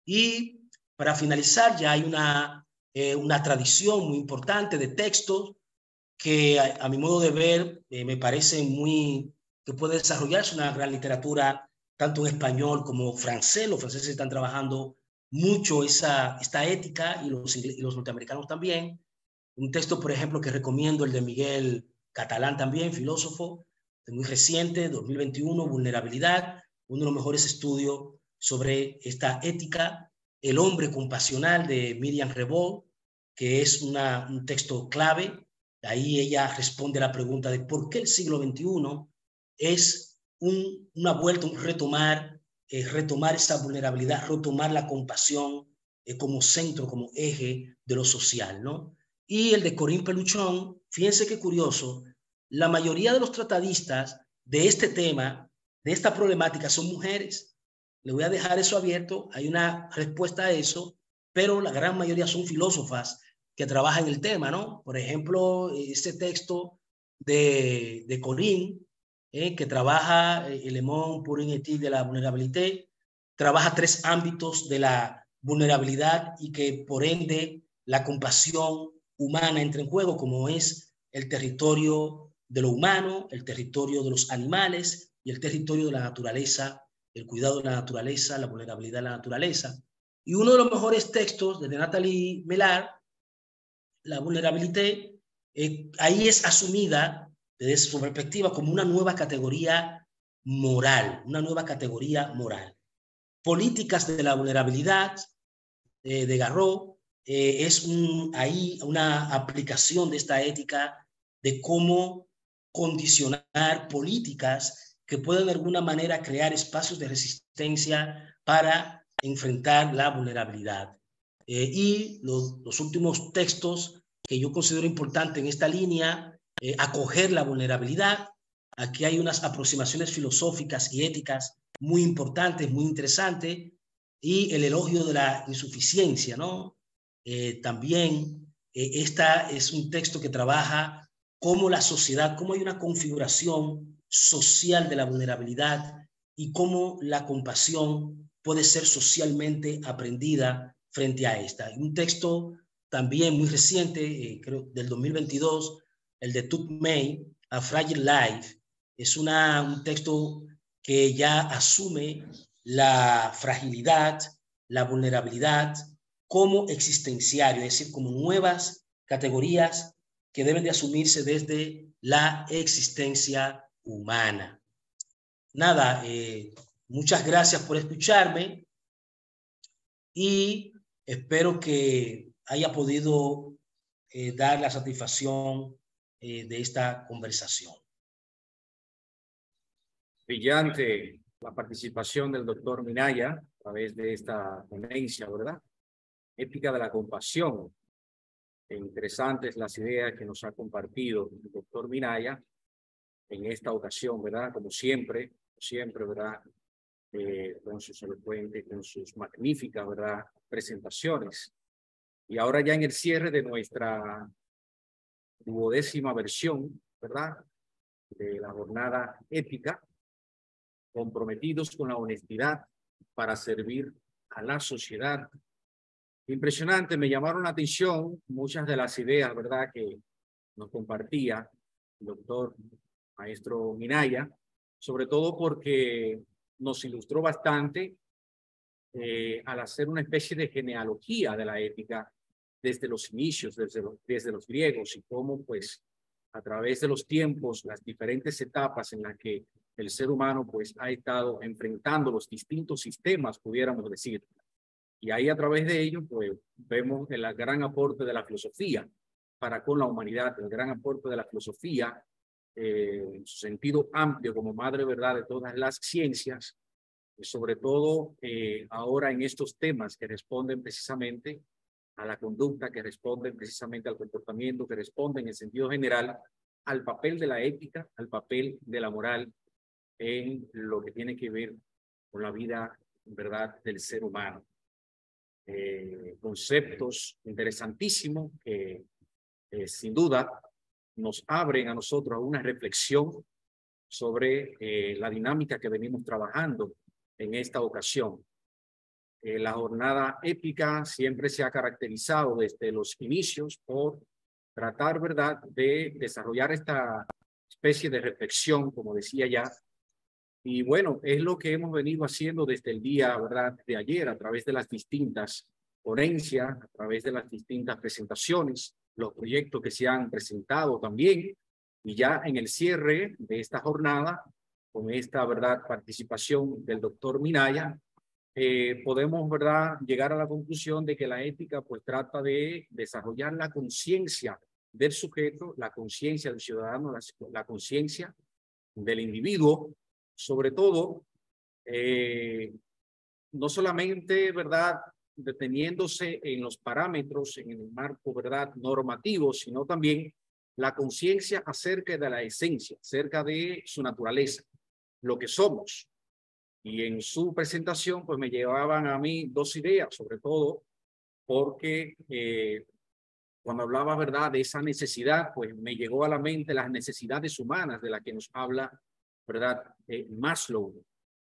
Y para finalizar, ya hay una, eh, una tradición muy importante de textos que a, a mi modo de ver eh, me parece muy, que puede desarrollarse una gran literatura, tanto en español como francés. Los franceses están trabajando mucho esa, esta ética y los, y los norteamericanos también. Un texto, por ejemplo, que recomiendo, el de Miguel Catalán también, filósofo, muy reciente, dos mil veintiuno, Vulnerabilidad, uno de los mejores estudios sobre esta ética. El hombre compasional, de Miriam Revol, que es una, un texto clave. Ahí ella responde a la pregunta de por qué el siglo veintiuno es un, una vuelta, un retomar, eh, retomar esa vulnerabilidad, retomar la compasión eh, como centro, como eje de lo social, ¿no? Y el de Corinne Peluchón, fíjense qué curioso, la mayoría de los tratadistas de este tema, de esta problemática, son mujeres. Le voy a dejar eso abierto, hay una respuesta a eso, pero la gran mayoría son filósofas que trabajan el tema, ¿no? Por ejemplo, este texto de, de Corinne, eh, que trabaja eh, El Lemón pour une éthique de la vulnerabilité, trabaja tres ámbitos de la vulnerabilidad y que por ende la compasión humana entra en juego, como es el territorio de lo humano, el territorio de los animales y el territorio de la naturaleza, el cuidado de la naturaleza, la vulnerabilidad de la naturaleza. Y uno de los mejores textos de Nathalie Mellard, la vulnerabilité, eh, ahí es asumida desde su perspectiva como una nueva categoría moral, una nueva categoría moral. Políticas de la vulnerabilidad, eh, de Garreau, eh, es un, ahí una aplicación de esta ética de cómo condicionar políticas que pueden de alguna manera crear espacios de resistencia para enfrentar la vulnerabilidad. Eh, y los, los últimos textos que yo considero importante en esta línea, eh, acoger la vulnerabilidad. Aquí hay unas aproximaciones filosóficas y éticas muy importantes, muy interesantes, y el elogio de la insuficiencia, ¿no? Eh, también eh, esta es un texto que trabaja cómo la sociedad, cómo hay una configuración social de la vulnerabilidad y cómo la compasión puede ser socialmente aprendida frente a esta. Un texto también muy reciente, eh, creo del dos mil veintidós, el de Tut May, A Fragile Life, es una, un texto que ya asume la fragilidad, la vulnerabilidad como existenciario, es decir, como nuevas categorías que deben de asumirse desde la existencia humana. Nada, eh, muchas gracias por escucharme y espero que haya podido eh, dar la satisfacción eh, de esta conversación. Brillante la participación del doctor Minaya a través de esta ponencia, ¿verdad? Ética de la compasión. E interesantes las ideas que nos ha compartido el doctor Minaya en esta ocasión, ¿verdad? Como siempre, siempre, ¿verdad? Eh, con sus elocuentes, con sus magníficas, ¿verdad? Presentaciones. Y ahora ya en el cierre de nuestra duodécima versión, ¿verdad? De la jornada ética, comprometidos con la honestidad para servir a la sociedad. Impresionante, me llamaron la atención muchas de las ideas, ¿verdad?, que nos compartía el doctor maestro Minaya, sobre todo porque nos ilustró bastante eh, al hacer una especie de genealogía de la ética desde los inicios, desde los, desde los griegos, y cómo, pues, a través de los tiempos, las diferentes etapas en las que el ser humano, pues, ha estado enfrentando los distintos sistemas, pudiéramos decir. Y ahí, a través de ello, pues, vemos el gran aporte de la filosofía para con la humanidad, el gran aporte de la filosofía, eh, en su sentido amplio, como madre, ¿verdad?, de todas las ciencias, y sobre todo eh, ahora en estos temas que responden precisamente a la conducta, que responden precisamente al comportamiento, que responden en sentido general al papel de la ética, al papel de la moral en lo que tiene que ver con la vida, ¿verdad?, del ser humano. Eh, conceptos interesantísimos que eh, sin duda nos abren a nosotros a una reflexión sobre eh, la dinámica que venimos trabajando en esta ocasión. Eh, la jornada épica siempre se ha caracterizado desde los inicios por tratar, ¿verdad?, de desarrollar esta especie de reflexión, como decía ya. Y bueno, es lo que hemos venido haciendo desde el día, ¿verdad?, de ayer, a través de las distintas ponencias, a través de las distintas presentaciones, los proyectos que se han presentado también, y ya en el cierre de esta jornada, con esta, ¿verdad?, participación del doctor Minaya, eh, podemos, ¿verdad?, llegar a la conclusión de que la ética, pues, trata de desarrollar la conciencia del sujeto, la conciencia del ciudadano, la, la conciencia del individuo, sobre todo, eh, no solamente, ¿verdad?, deteniéndose en los parámetros, en el marco, ¿verdad?, normativo, sino también la conciencia acerca de la esencia, acerca de su naturaleza, lo que somos. Y en su presentación, pues, me llevaban a mí dos ideas, sobre todo porque eh, cuando hablaba, ¿verdad?, de esa necesidad, pues me llegó a la mente las necesidades humanas de las que nos habla, ¿verdad?, eh, Maslow.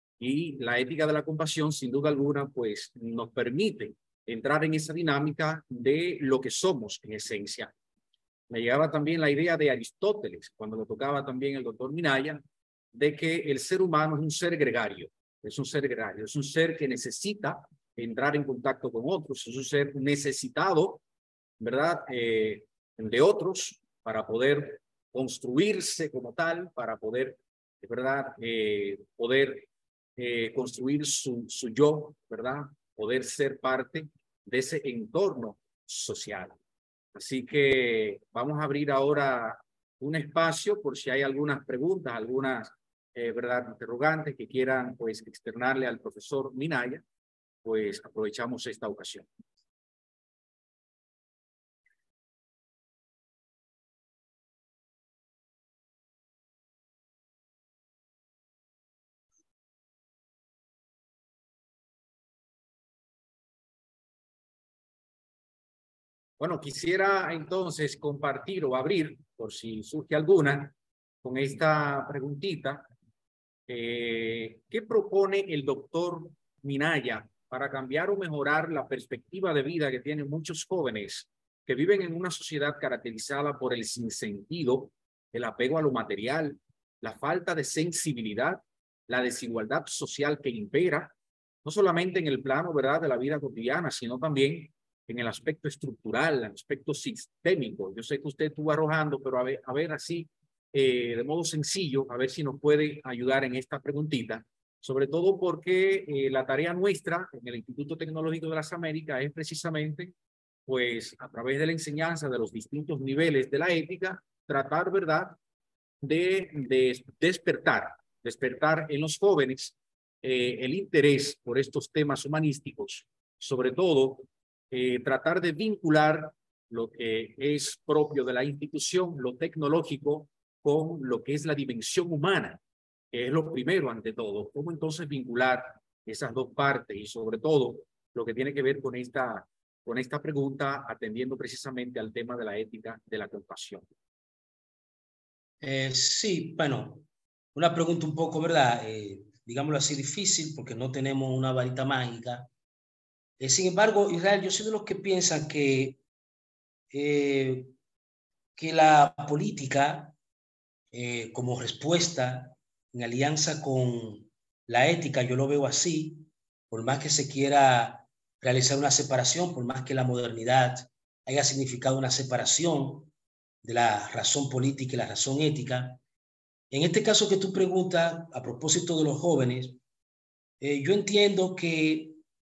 Y la ética de la compasión, sin duda alguna, pues nos permite entrar en esa dinámica de lo que somos en esencia. Me llegaba también la idea de Aristóteles, cuando lo tocaba también el doctor Minaya, de que el ser humano es un ser gregario, es un ser gregario, es un ser que necesita entrar en contacto con otros, es un ser necesitado, ¿verdad?, eh, de otros para poder construirse como tal, para poder, ¿verdad?, eh, poder eh, construir su, su yo, ¿verdad?, poder ser parte de ese entorno social. Así que vamos a abrir ahora un espacio por si hay algunas preguntas, algunas eh, ¿verdad? interrogantes que quieran pues externarle al profesor Minaya, pues aprovechamos esta ocasión. Bueno, quisiera entonces compartir o abrir, por si surge alguna, con esta preguntita. Eh, ¿Qué propone el doctor Minaya para cambiar o mejorar la perspectiva de vida que tienen muchos jóvenes que viven en una sociedad caracterizada por el sinsentido, el apego a lo material, la falta de sensibilidad, la desigualdad social que impera, no solamente en el plano, ¿verdad?, de la vida cotidiana, sino también en el aspecto estructural, el aspecto sistémico? Yo sé que usted estuvo arrojando, pero a ver, a ver así, eh, de modo sencillo, a ver si nos puede ayudar en esta preguntita, sobre todo porque eh, la tarea nuestra en el Instituto Tecnológico de las Américas es precisamente, pues, a través de la enseñanza de los distintos niveles de la ética, tratar, ¿verdad?, de, de despertar, despertar en los jóvenes eh, el interés por estos temas humanísticos, sobre todo eh, tratar de vincular lo que es propio de la institución, lo tecnológico, con lo que es la dimensión humana, que es lo primero ante todo. ¿Cómo entonces vincular esas dos partes y sobre todo lo que tiene que ver con esta, con esta pregunta, atendiendo precisamente al tema de la ética de la compasión? Eh, sí, bueno, una pregunta un poco, ¿verdad? Eh, digámoslo así, difícil porque no tenemos una varita mágica. Eh, sin embargo, Israel, yo soy de los que piensan que, eh, que la política, eh, como respuesta en alianza con la ética, yo lo veo así, por más que se quiera realizar una separación, por más que la modernidad haya significado una separación de la razón política y la razón ética. En este caso que tú preguntas, a propósito de los jóvenes, eh, yo entiendo que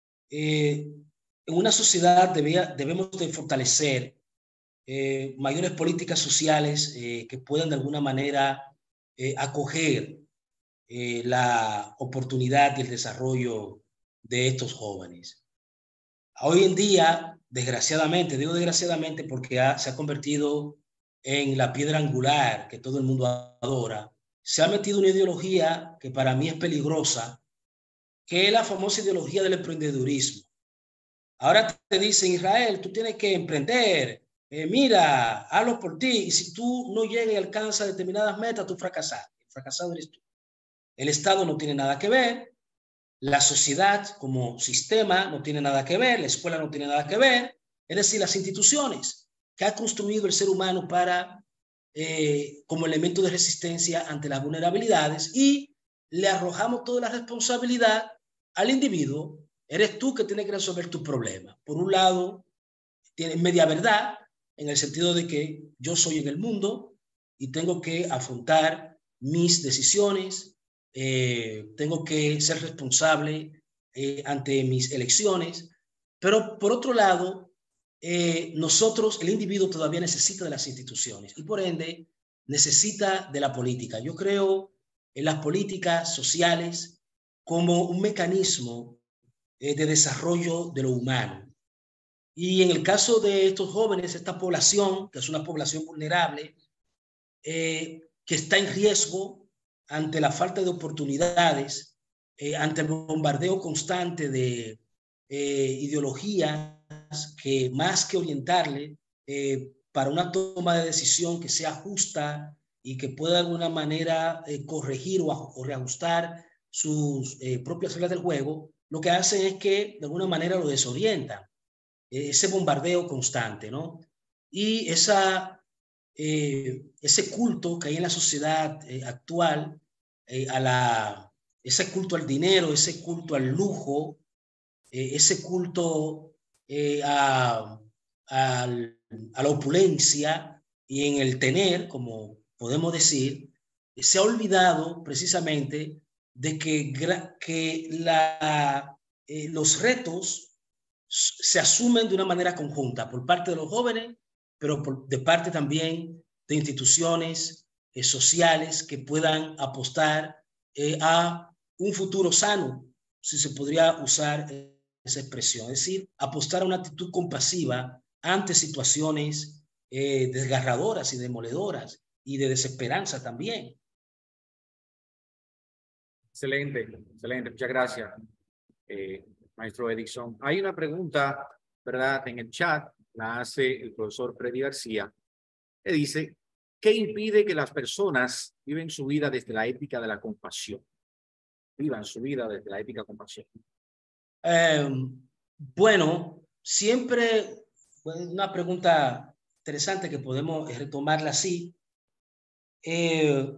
eh, en una sociedad debía, debemos de fortalecer eh, mayores políticas sociales eh, que puedan de alguna manera eh, acoger eh, la oportunidad y el desarrollo de estos jóvenes. Hoy en día, desgraciadamente, digo desgraciadamente porque ha, se ha convertido en la piedra angular que todo el mundo adora, se ha metido una ideología que para mí es peligrosa, que es la famosa ideología del emprendedurismo. Ahora te dicen, Israel, tú tienes que emprender, eh, mira, hazlo por ti, y si tú no llegas y alcanzas determinadas metas, tú fracasas. El fracasado eres tú. El Estado no tiene nada que ver, la sociedad como sistema no tiene nada que ver, la escuela no tiene nada que ver, es decir, las instituciones que ha construido el ser humano para, eh, como elemento de resistencia ante las vulnerabilidades, y le arrojamos toda la responsabilidad al individuo. Eres tú que tienes que resolver tus problemas. Por un lado, tienes media verdad, en el sentido de que yo soy en el mundo y tengo que afrontar mis decisiones, eh, tengo que ser responsable eh, ante mis elecciones, pero por otro lado, eh, nosotros, el individuo todavía necesita de las instituciones y por ende necesita de la política. Yo creo en las políticas sociales como un mecanismo eh, de desarrollo de lo humano. Y en el caso de estos jóvenes, esta población, que es una población vulnerable, eh, que está en riesgo ante la falta de oportunidades, eh, ante el bombardeo constante de eh, ideologías que más que orientarle eh, para una toma de decisión que sea justa y que pueda de alguna manera eh, corregir o, o reajustar sus eh, propias reglas del juego, lo que hacen es que de alguna manera lo desorientan. Ese bombardeo constante, ¿no? Y esa, eh, ese culto que hay en la sociedad eh, actual, eh, a la, ese culto al dinero, ese culto al lujo, eh, ese culto eh, a, a, a la opulencia y en el tener, como podemos decir, se ha olvidado precisamente de que, que la, eh, los retos se asumen de una manera conjunta por parte de los jóvenes, pero por, de parte también de instituciones eh, sociales que puedan apostar eh, a un futuro sano, si se podría usar esa expresión, es decir, apostar a una actitud compasiva ante situaciones eh, desgarradoras y demoledoras y de desesperanza también. Excelente, excelente. Muchas gracias, eh, maestro Edison. Hay una pregunta, ¿verdad? En el chat, la hace el profesor Freddy García, que dice, ¿qué impide que las personas viven su vida desde la ética de la compasión? Vivan su vida desde la ética de compasión. Eh, bueno, siempre una pregunta interesante que podemos retomarla así. Eh,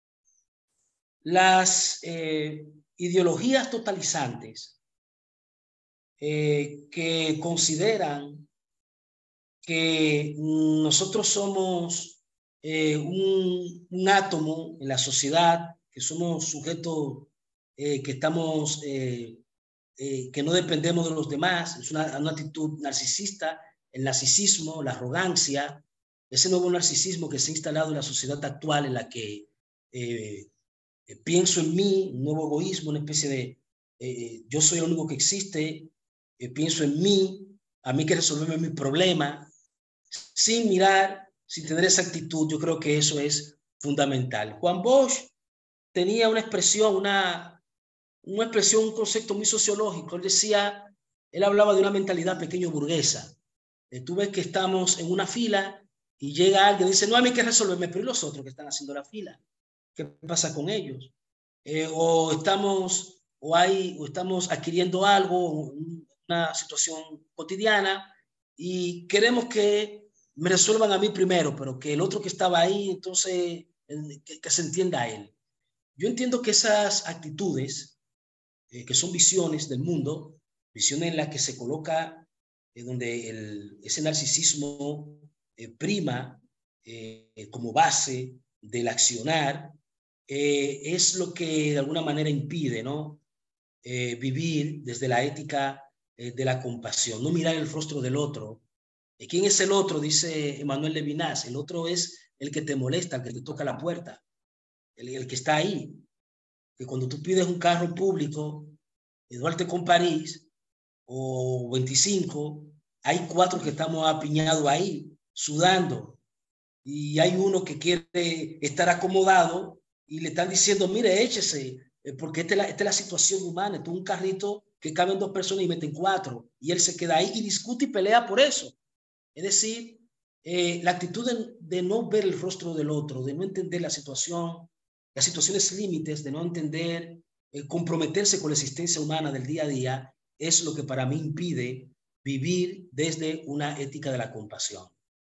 las eh, ideologías totalizantes eh, que consideran que nosotros somos eh, un, un átomo en la sociedad, que somos sujetos eh, que estamos, eh, eh, que no dependemos de los demás, es una, una actitud narcisista, el narcisismo, la arrogancia, ese nuevo narcisismo que se ha instalado en la sociedad actual en la que eh, eh, pienso en mí, un nuevo egoísmo, una especie de eh, yo soy el único que existe, eh, pienso en mí, a mí que resolverme mi problema, sin mirar, sin tener esa actitud. Yo creo que eso es fundamental. Juan Bosch tenía una expresión, una, una expresión, un concepto muy sociológico. Él decía, él hablaba de una mentalidad pequeño burguesa. Eh, tú ves que estamos en una fila y llega alguien y dice, no, a mí hay que resolverme, pero ¿y los otros que están haciendo la fila? ¿Qué pasa con ellos? Eh, o estamos, o hay, o estamos adquiriendo algo, una situación cotidiana, y queremos que me resuelvan a mí primero, pero que el otro que estaba ahí, entonces, que, que se entienda a él. Yo entiendo que esas actitudes, eh, que son visiones del mundo, visiones en las que se coloca, eh, donde el, ese narcisismo eh, prima eh, como base del accionar, eh, es lo que de alguna manera impide, ¿no? Eh, vivir desde la ética eh, de la compasión, no mirar el rostro del otro. ¿Quién es el otro? Dice Emmanuel Levinas. El otro es el que te molesta, el que te toca la puerta, el, el que está ahí. Que cuando tú pides un carro público, Duarte con París o veinticinco, hay cuatro que estamos apiñados ahí, sudando, y hay uno que quiere estar acomodado y le están diciendo, mire, échese, porque esta es la, esta es la situación humana. Esto es un carrito que caben dos personas y meten cuatro, y él se queda ahí y discute y pelea por eso. Es decir, eh, la actitud de, de no ver el rostro del otro, de no entender la situación, las situaciones límites, de no entender, eh, comprometerse con la existencia humana del día a día, es lo que para mí impide vivir desde una ética de la compasión.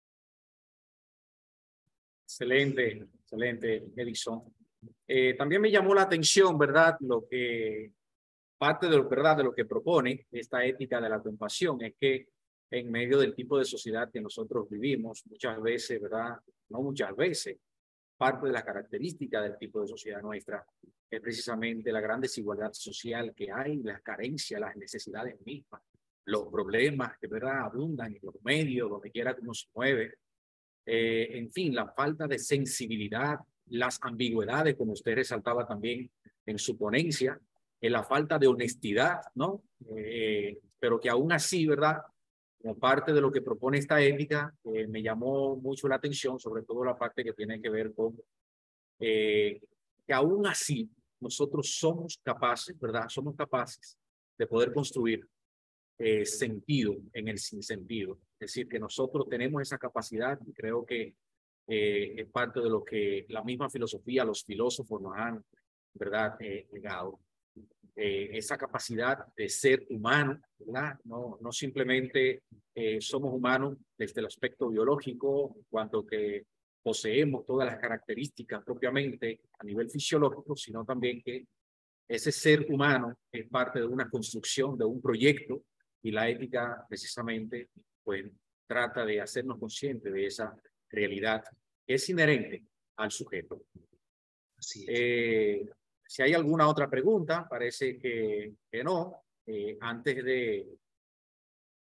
Excelente, excelente, Edison. Eh, también me llamó la atención, ¿verdad? Lo que parte de lo, ¿verdad? de lo que propone esta ética de la compasión es que en medio del tipo de sociedad que nosotros vivimos, muchas veces, ¿verdad? No muchas veces, parte de la característica del tipo de sociedad nuestra es precisamente la gran desigualdad social que hay, las carencias, las necesidades mismas, los problemas que, ¿verdad? Abundan en los medios, donde quiera que uno se mueve. Eh, en fin, la falta de sensibilidad, las ambigüedades, como usted resaltaba también en su ponencia, en la falta de honestidad, ¿no? Eh, pero que aún así, ¿verdad? Como parte de lo que propone esta ética, eh, me llamó mucho la atención, sobre todo la parte que tiene que ver con eh, que aún así nosotros somos capaces, ¿verdad? Somos capaces de poder construir eh, sentido en el sinsentido. Es decir, que nosotros tenemos esa capacidad y creo que eh, es parte de lo que la misma filosofía, los filósofos nos han, ¿verdad?, eh, legado. Eh, esa capacidad de ser humano, ¿verdad? No, no simplemente eh, somos humanos desde el aspecto biológico, en cuanto que poseemos todas las características propiamente a nivel fisiológico, sino también que ese ser humano es parte de una construcción, de un proyecto, y la ética precisamente pues trata de hacernos conscientes de esa realidad que es inherente al sujeto. Así es. Eh, si hay alguna otra pregunta, parece que, que no. Eh, antes de,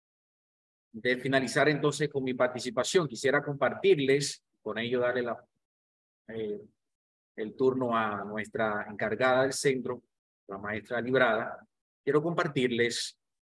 de finalizar entonces con mi participación, quisiera compartirles, con ello darle la, eh, el turno a nuestra encargada del centro, la maestra Librada. Quiero compartirles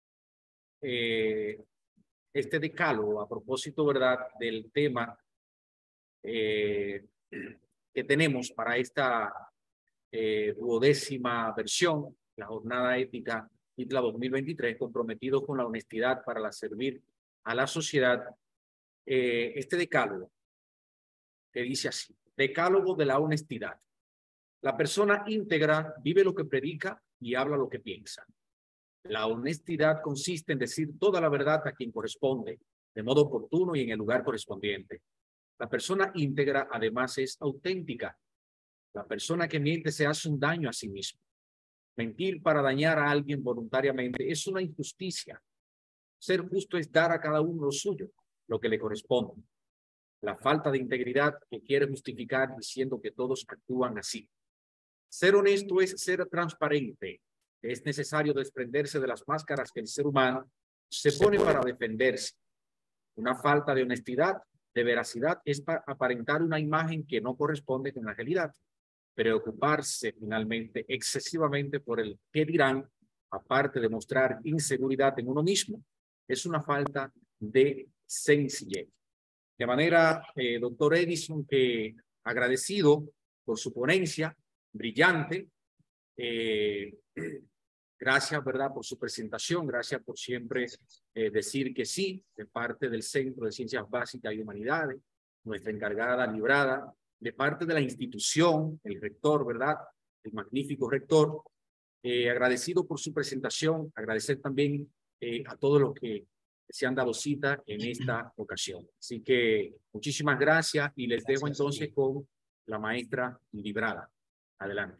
eh, este decálogo a propósito, ¿verdad?, del tema eh, que tenemos para esta eh, duodécima versión, la jornada ética I T L A dos mil veintitrés, comprometido con la honestidad para la servir a la sociedad. Eh, este decálogo que dice así: decálogo de la honestidad. La persona íntegra vive lo que predica y habla lo que piensa. La honestidad consiste en decir toda la verdad a quien corresponde, de modo oportuno y en el lugar correspondiente. La persona íntegra además es auténtica. La persona que miente se hace un daño a sí mismo. Mentir para dañar a alguien voluntariamente es una injusticia. Ser justo es dar a cada uno lo suyo, lo que le corresponde. La falta de integridad que quiere justificar diciendo que todos actúan así. Ser honesto es ser transparente. Es necesario desprenderse de las máscaras que el ser humano se pone para defenderse. Una falta de honestidad, de veracidad, es para aparentar una imagen que no corresponde con la realidad. Preocuparse finalmente excesivamente por el qué dirán, aparte de mostrar inseguridad en uno mismo, es una falta de sencillez. De manera, eh, doctor Edison, que agradecido por su ponencia brillante, eh, gracias, ¿verdad?, por su presentación, gracias por siempre eh, decir que sí, de parte del Centro de Ciencias Básicas y Humanidades, nuestra encargada Librada, de parte de la institución, el rector, ¿verdad?, el magnífico rector, eh, agradecido por su presentación, agradecer también eh, a todos los que se han dado cita en esta ocasión. Así que muchísimas gracias y les dejo entonces con la maestra Librada. Adelante.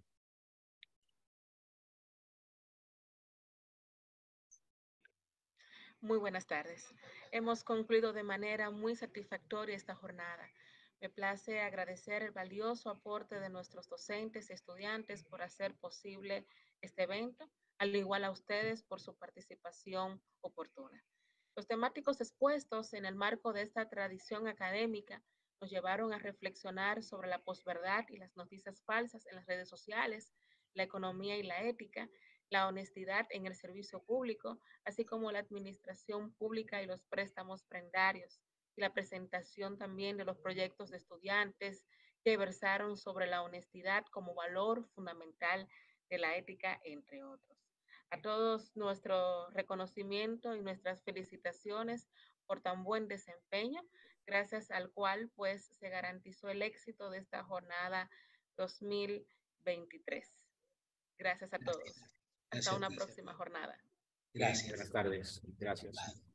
Muy buenas tardes. Hemos concluido de manera muy satisfactoria esta jornada. Me place agradecer el valioso aporte de nuestros docentes y estudiantes por hacer posible este evento, al igual a ustedes por su participación oportuna. Los temáticos expuestos en el marco de esta tradición académica nos llevaron a reflexionar sobre la posverdad y las noticias falsas en las redes sociales, la economía y la ética, la honestidad en el servicio público, así como la administración pública y los préstamos prendarios, y la presentación también de los proyectos de estudiantes que versaron sobre la honestidad como valor fundamental de la ética, entre otros. A todos nuestro reconocimiento y nuestras felicitaciones por tan buen desempeño, gracias al cual pues se garantizó el éxito de esta jornada dos mil veintitrés. Gracias a todos. Hasta una próxima jornada. Gracias. Buenas tardes. Gracias.